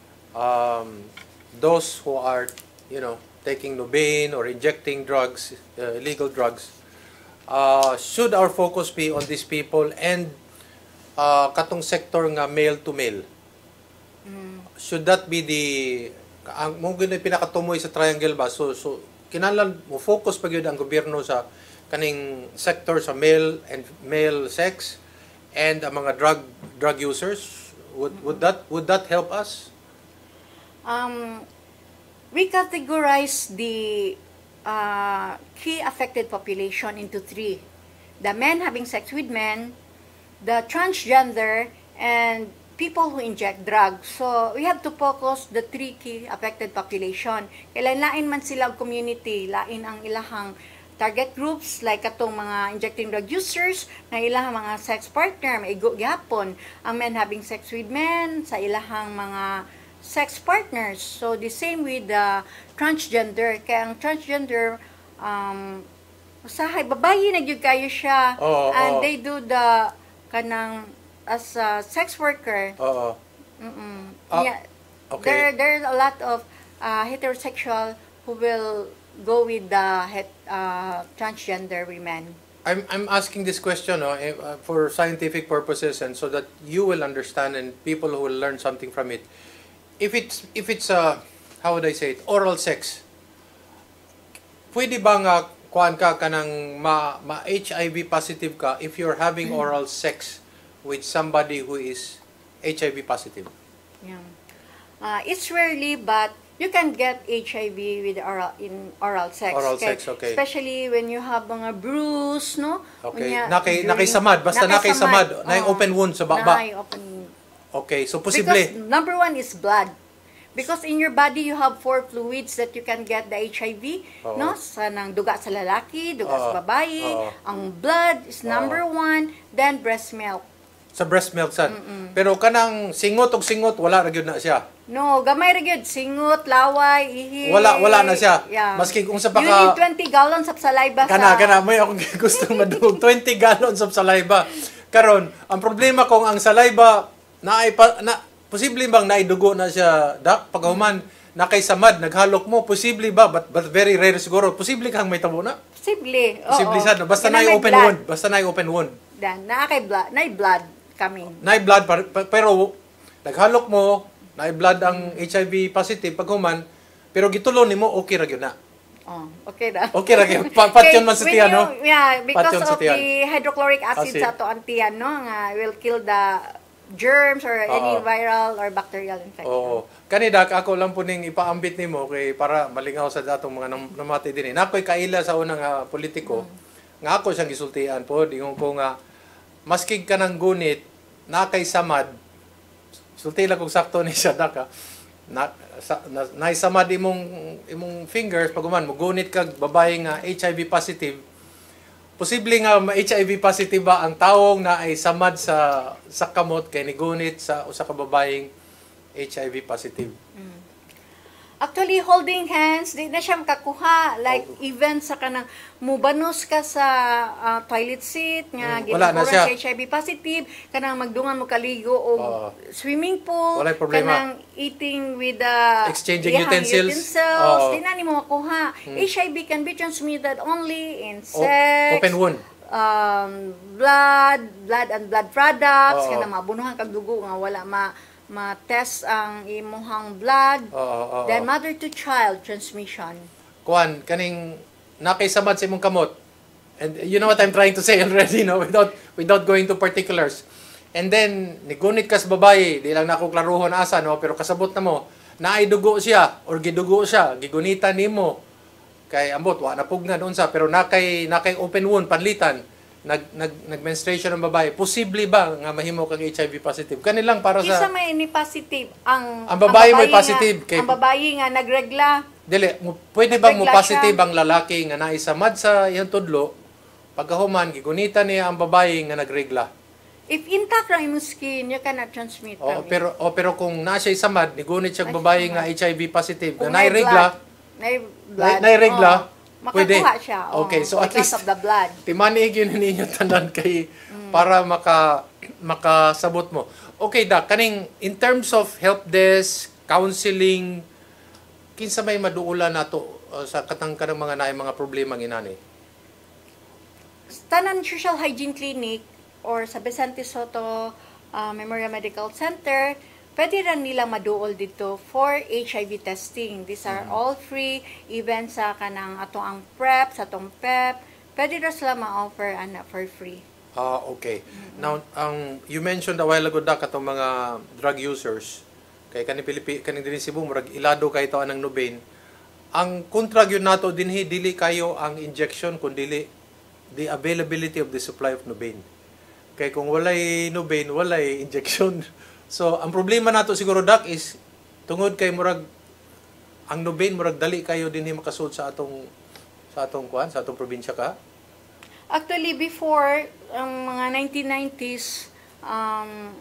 J: um, those who are, you know, taking Novain or injecting drugs, uh, illegal drugs? Uh, should our focus be on these people and uh, katong sector nga male to male?
K: Mm.
J: Should that be the ang mo gyud pinakatumoy sa triangle ba? So so kinahanglan mo focus pa gyud ang gobyerno sa kaning sector sa male and male sex and ang mga drug drug users. Would would that would that help us?
K: Um, we categorize the uh, key affected population into three. The men having sex with men, the transgender, and people who inject drugs. So, we have to focus the three key affected population. Kailan lain man sila og community, lain ang ilahang target groups, like katong mga injecting drug users, na ilahang mga sex partner, maigo gyapon, ang men having sex with men, sa ilahang mga sex partners. So, the same with the transgender. Kaya ang transgender, um, usahay, babayi na gyud kayo siya,
J: Oo,
K: and
J: oo.
K: they do the kanang as a sex worker.
J: Oo.
K: Mm-mm.
J: Ah,
K: Yeah.
J: okay.
K: There there's a lot of uh, heterosexual who will go with the het, uh, transgender women.
J: I'm I'm asking this question no, eh, uh, for scientific purposes and so that you will understand and people who will learn something from it. If it's if it's uh, how would I say it, oral sex. Pwede ba nga kuan ka kanang ma, ma H I V positive ka if you're having oral sex with somebody who is H I V positive?
K: Yeah. Uh, it's rarely, but you can get H I V with oral in oral sex.
J: Oral sex, okay.
K: Especially when you have mga bruise, no?
J: Okay.
K: Unya,
J: Nakay
K: during-
J: nakaisamad basta nakaisamad, na
K: Oo.
J: open wound sa baba.
K: Nakay open wound.
J: Okay, so
K: Because
J: posible.
K: number one is blood. Because in your body you have four fluids that you can get the H I V,
J: Oo.
K: no? Sa nang duga sa lalaki, duga
J: Oo.
K: sa babae.
J: Oo.
K: Ang blood is number one, then breast milk.
J: Sa breast milk sad. Pero kanang singot og singot wala ra gyud na siya.
K: No, gamay ra gyud, singot, laway, ihi.
J: Wala wala na siya.
K: Yeah.
J: Maski kung sa
K: You
J: paka
K: need twenty gallons of saliva
J: kana
K: sa...
J: kana may akong gustong madungog twenty gallons of saliva. Karon, ang problema kung ang saliva na ay pa, na posible bang naidugo na siya dak paghuman na kay samad naghalok mo posible ba but, but very rare siguro posible kang may tabo na.
K: Posible. Oo.
J: Posible sad no? Basta
K: Kaya
J: na
K: may
J: open
K: blood.
J: wound, basta na open wound.
K: Dan, na kay blood, na blood coming.
J: Na blood par- pa- pero naghalok mo na blood ang H I V positive paghuman pero gitulo nimo okay ra gyud na.
K: Oh, okay na.
J: Okay ra gyud. Pa- Patyon man sa
K: when
J: tiyan,
K: you-
J: no?
K: Yeah, because
J: Patyon sa
K: of
J: tiyan.
K: the hydrochloric acid
J: Acid.
K: sa to ang tiyan, no, nga will kill the germs or any
J: Oo.
K: viral or bacterial infection.
J: Oo. Kanida ako lang po ning ipaambit nimo kay para malingaw sa datong mga nam- namati dinhi. Nakoy kaila sa unang uh, politiko nga ako siyang gisultian po dingon ko nga maskig ka ng gunit na kay samad sulti lang kung sakto ni siya daka na sa, na, naisamad imong imong fingers paguman mo gunit kag babae nga H I V positive. Posible nga ma-H I V positive ba ang taong na ay samad sa sa kamot kay nigunit sa usa ka babaeng H I V positive.
K: Actually, holding hands, di na siya makakuha. Like, even sa kanang mubanos ka sa ah, toilet seat, nga,
J: Mm, wala na
K: ginakuran
J: siya.
K: sa H I V positive, kanang magdungan mo kaligo o
J: Oo.
K: swimming pool,
J: Walay problema.
K: kanang eating with the
J: Exchanging
K: iyahang
J: utensils.
K: utensils,
J: Oo.
K: di na ni mo makuha. H I V can be transmitted only in
J: O-
K: sex,
J: open wound.
K: um, blood, blood and blood products,
J: Oo.
K: kanang mabunuhan kag dugo nga wala ma ma-test ang imuhang blood.
J: Oo, oo,
K: Then
J: oo.
K: mother to child transmission.
J: Kuan kaning nakaisamad sa imong kamot. And you know what I'm trying to say already, no, without without going to particulars. And then nigunit ka sa babae, di lang nako klaruhon asa no, pero kasabot na mo naay dugo siya or gidugo siya, gigunitan nimo. Kay ambot wa na pugna doon sa pero nakay nakay open wound panlitan. Nag nag nag-menstruation ang babae. Posible ba nga mahimo kag H I V positive? Kanilang para
K: Kisa
J: sa
K: may ni positive ang
J: Ang babae may
K: nga-
J: positive, kay-
K: ang babae nga nagregla.
J: dili mo, pwede bang mo
K: Nagregla
J: positive
K: siya.
J: ang lalaki nga naisamad sa iyang tudlo pagkahuman gigunitan niya ang babae nga nagregla.
K: If intact ang imong skin, you cannot transmit
J: O
K: from it.
J: pero o pero kung na siya samad nigunit siya babae nga H I V positive
K: Kung
J: nga
K: may
J: nairegla,
K: blood, may blood,
J: nay regla,
K: oh,
J: pwede.
K: makakuha siya. oh,
J: Okay, so at
K: because
J: least
K: of the blood.
J: timanig yun ninyo tanan kay para maka makasabot mo. Okay, Doc, kaning in terms of help desk, counseling, kinsa may maduula nato uh, sa katang kanang mga naay mga problema inani?
K: Tanan Social Hygiene Clinic or sa Vicente Soto uh, Memorial Medical Center, pwede rin nilang maduol dito for H I V testing. These are all free, even sa kanang ato ang PrEP, sa atong PEP, pwede rin sila ma-offer ana for free.
J: Ah, okay. Now, ang you mentioned a while ago Doc atong mga drug users kay kani Pilipi kani dinhi Cebu murag ilado kay to anang Nubain. Ang kontra gyud nato dinhi dili kayo ang injection kun dili the availability of the supply of Nubain. Kay kung walay Nubain, walay injection. So, ang problema nato siguro, Doc, is tungod kay murag ang Nubain murag dali kayo dinhi makasud sa atong sa atong kuan, sa atong probinsya ka.
K: Actually, before, ang mga nineteen nineties, um,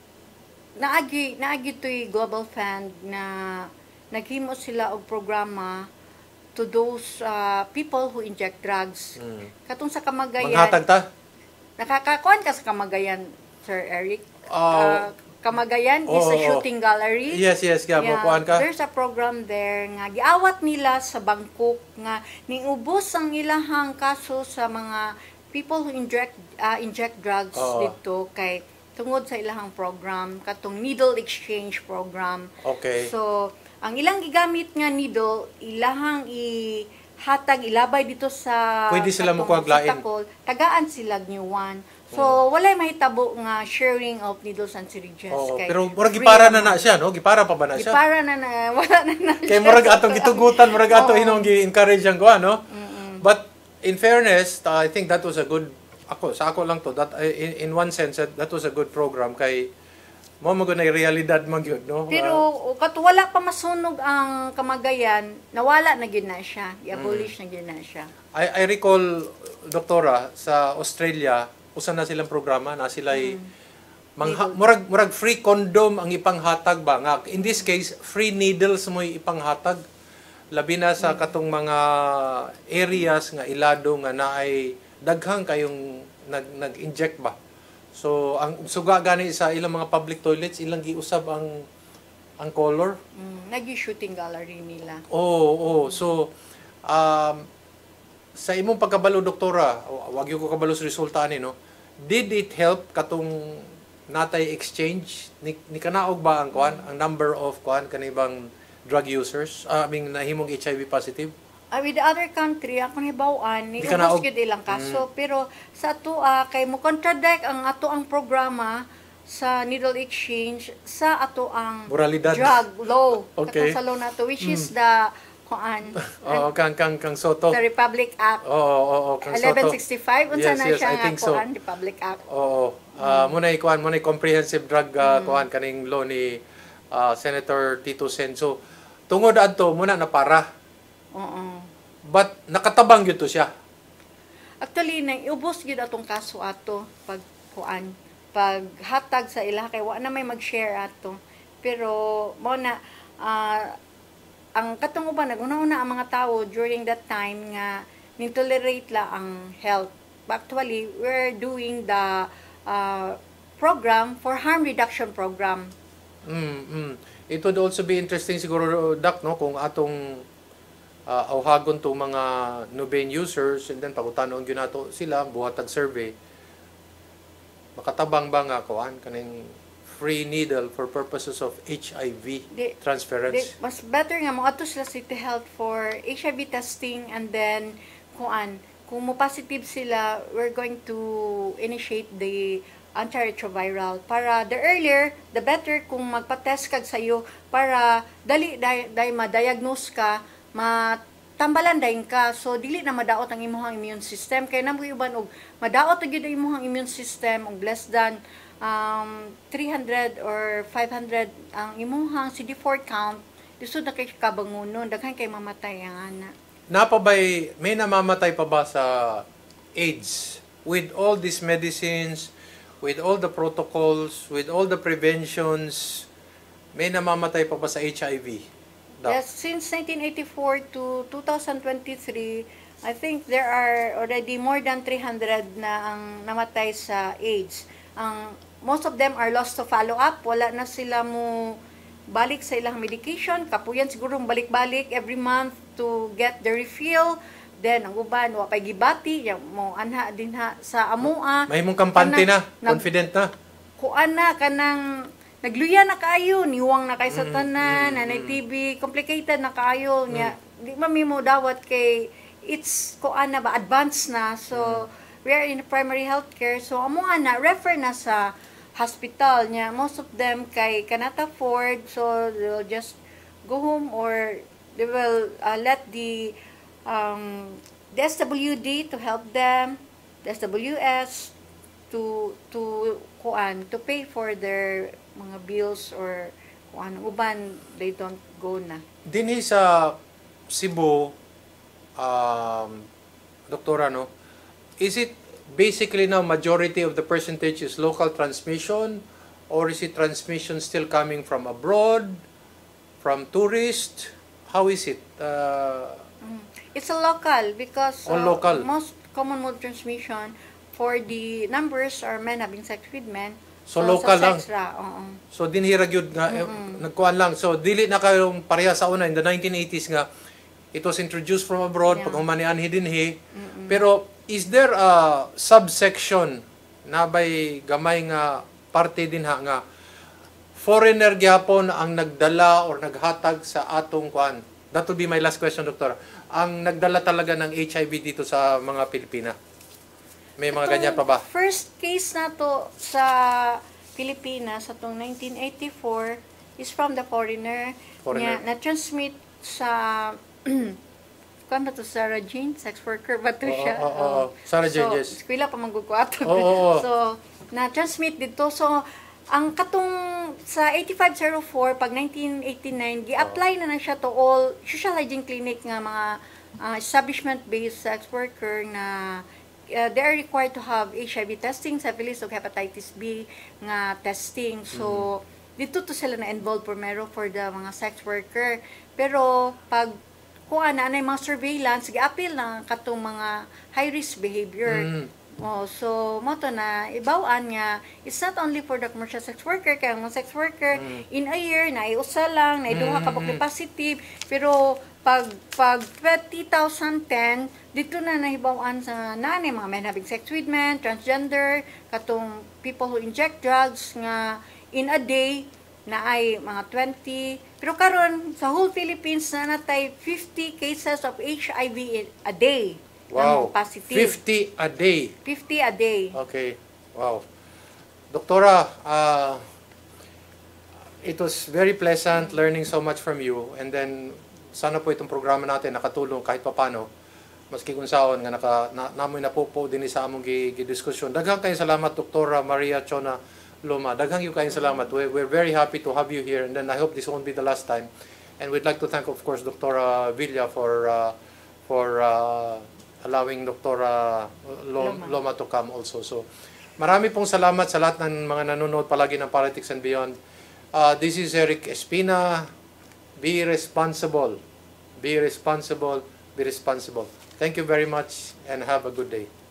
K: naagi, naagi to'y Global Fund na naghimo sila og programa to those uh, people who inject drugs.
J: Mm.
K: Katong sa Kamagayan.
J: Manghatag ta?
K: Nakakakuan ka sa Kamagayan, Sir Eric?
J: Uh,
K: uh, Kamagayan
J: oh,
K: is a
J: oh,
K: shooting gallery.
J: Yes, yes, yeah,
K: yeah,
J: kuan ka.
K: There's a program there nga giawat nila sa Bangkok nga niubos ang ilahang kaso sa mga people who inject uh, inject drugs
J: oh.
K: dito kay tungod sa ilahang program katong needle exchange program.
J: Okay.
K: So, ang ilang gigamit nga needle ilahang ihatag ilabay dito sa
J: pwede sila mo kuaglain.
K: Tagaan sila new one. So, hmm. walay mahitabo nga sharing of needles and syringes.
J: Oh,
K: kay
J: pero murag gipara na na siya, no? Gipara pa ba na siya?
K: Gipara na na, wala na na
J: kay murag atong gitugutan, murag ato hinong gi-encourage ang kuan, no?
K: Mm-mm.
J: But in fairness, uh, I think that was a good ako sa ako lang to that in, in one sense that, that was a good program kay mo mo na realidad man gyud, no?
K: Pero uh, kato wala pa masunog ang Kamagayan, nawala na gyud na siya. I-abolish mm. na gyud na siya.
J: I I recall doktora sa Australia usa na silang programa na sila'y mm. mangha, murag murag free condom ang ipanghatag ba nga in this case free needles mo ipanghatag labi na sa katong mga areas nga ilado nga naay daghang kayong nag nag-inject ba. So ang suga gani sa ilang mga public toilets ilang giusab ang ang color.
K: Mm, nagi-shooting gallery nila.
J: Oh, oh. So um sa imong pagkabalo doktora, wag yo ko kabalo sa resulta ani no. Did it help katong natay exchange ni, ni kanaog ba ang kuan ang number of kuan kanibang drug users uh, I mean nahimong H I V positive?
K: Uh, with the other country, ako hibaw-an, ni ubos gyud ilang kaso, mm. pero sa ato uh, kay mo contradict ang ato ang programa sa needle exchange sa ato ang
J: moralidad
K: drug law.
J: Okay.
K: Katong sa law nato which mm. is the kuan
J: oh kang kang kang Soto
K: the Republic Act
J: oh oh oh kang Soto
K: eleven sixty-five unsa
J: yes,
K: na
J: yes,
K: siya nga
J: so.
K: kuan Republic Act
J: oo uh, mm. muna ikuan muna comprehensive drug uh, mm. kuan kaning law ni uh, Senator Tito Sen so tungod adto muna na para
K: oo
J: but nakatabang gyud to siya
K: actually na iubos gyud atong kaso ato pag kuan paghatag sa ila kay wa na may mag-share ato pero mo na uh, ang katong uban naguna-una ang mga tao during that time nga ni-tolerate la ang health. But actually, we're doing the uh, program for harm reduction program.
J: Mm, mm. It would also be interesting siguro, Doc, no, kung atong uh, awhagon to mga Nubain users and then pagutanon gyud nato sila buhatag survey. Makatabang ba nga kuan kaning free needle for purposes of H I V
K: di,
J: transference.
K: Di, mas better nga mo ato sila City Health for H I V testing and then kuan kung mo positive sila we're going to initiate the antiretroviral para the earlier the better kung magpa-test kag sayo para dali dai, dai ma-diagnose ka matambalan dayon ka so dili na madaot ang imong immune system kay namo uban og madaot gyud ang imong immune system og less than um three hundred or five hundred ang imuhang C D four count lisod na kay kabangunon daghan kay mamatay ang ana.
J: Napabay may namamatay pa ba sa AIDS with all these medicines, with all the protocols, with all the preventions, may namamatay pa ba sa H I V?
K: Doc? Yes, since nineteen eighty-four to two thousand twenty-three, I think there are already more than three hundred na ang namatay sa AIDS. Ang most of them are lost to follow up. Wala na sila mo balik sa ilang medication. Kapuyan siguro balik-balik every month to get the refill. Then, ang uban, wapay gibati. Yung mo anha din ha sa amua.
J: May mong kampante na. Confident na.
K: Kuan na, kanang nagluya na kayo. Niwang na kay sa tanan.
J: Mm, mm,
K: nanay T B. Complicated na kayo. Mm. Di mami mo dawat kay it's kuan na ba? Advanced na. So, mm. we are in primary healthcare. So, amua na, refer na sa hospital niya. Most of them kay cannot afford, so they'll just go home or they will uh, let the um, the S W D to help them, the S W S, to to kuan to pay for their mga bills or kuan uban they don't go na.
J: Dinhi sa Cebu, um, Doktora, no, is it basically now majority of the percentage is local transmission, or is it transmission still coming from abroad, from tourists? How is it? Uh,
K: It's a local because
J: All
K: uh,
J: local.
K: most common mode transmission for the numbers are men having sex with men.
J: So, local
K: sa
J: lang.
K: sex ra, oo.
J: So dinhira gyud nga eh, nagkuan lang. So dili na kayong pareha sa una in the nineteen eighties nga it was introduced from abroad,
K: Yeah.
J: pag humanianhi dinhi. Pero is there a subsection na bay gamay nga parte din ha nga foreigner gyapon ang nagdala or naghatag sa atong kuan? That will be my last question, Doktor. Ang nagdala talaga ng H I V dito sa mga Pilipina. May mga ganyan pa ba?
K: First case na to sa Pilipinas sa tong nineteen eighty-four is from the foreigner,
J: Foreigner.
K: na transmit sa kan ba to Sarah Jane, sex worker ba to
J: Oo,
K: siya?
J: oo, oo. Sarah Jane,
K: so,
J: yes.
K: eskwela pa manggugwato.
J: Oo, oo.
K: So, na-transmit dito. So, ang katong sa eighty-five oh four pag nineteen eighty-nine gi-apply na na siya to all social hygiene clinic nga mga uh, establishment-based sex worker na uh, they are required to have H I V testing, syphilis o hepatitis B nga testing. So, dito to sila na-involve primero for the mga sex worker. Pero, pag kuha na na mga surveillance, gi-appeal na katong mga high-risk behavior.
J: Mm.
K: Oh, so, mo to na, ibawaan nga, it's not only for the commercial sex worker, kaya mga sex worker, in a year, naiusa lang, naiduha ka
J: Mm.
K: positive, pero, pag, pag twenty ten, dito na nahibawaan sa nanay, mga men having sex with men, transgender, katong people who inject drugs, nga, in a day, na ay mga twenty. Pero karon sa whole Philippines na natay fifty cases of H I V a day.
J: Wow.
K: Na positive.
J: fifty a day.
K: fifty a day.
J: Okay. Wow. Doktora, uh, it was very pleasant learning so much from you. And then, sana po itong programa natin nakatulong kahit papano. Maski kung saon nga naka, na, namoy na po po din sa among gi-diskusyon. Daghang kayong salamat, Doktora Maria Chona Loma. Daghang yung kayong salamat. We're, we're very happy to have you here. And then I hope this won't be the last time. And we'd like to thank, of course, Doktora Villa for uh, for uh, allowing Doktora Loma. Loma to come also. So, marami pong salamat sa lahat ng mga nanonood palagi ng Politics and Beyond. Uh, this is Eric Espina. Be responsible. Be responsible. Be responsible. Thank you very much and have a good day.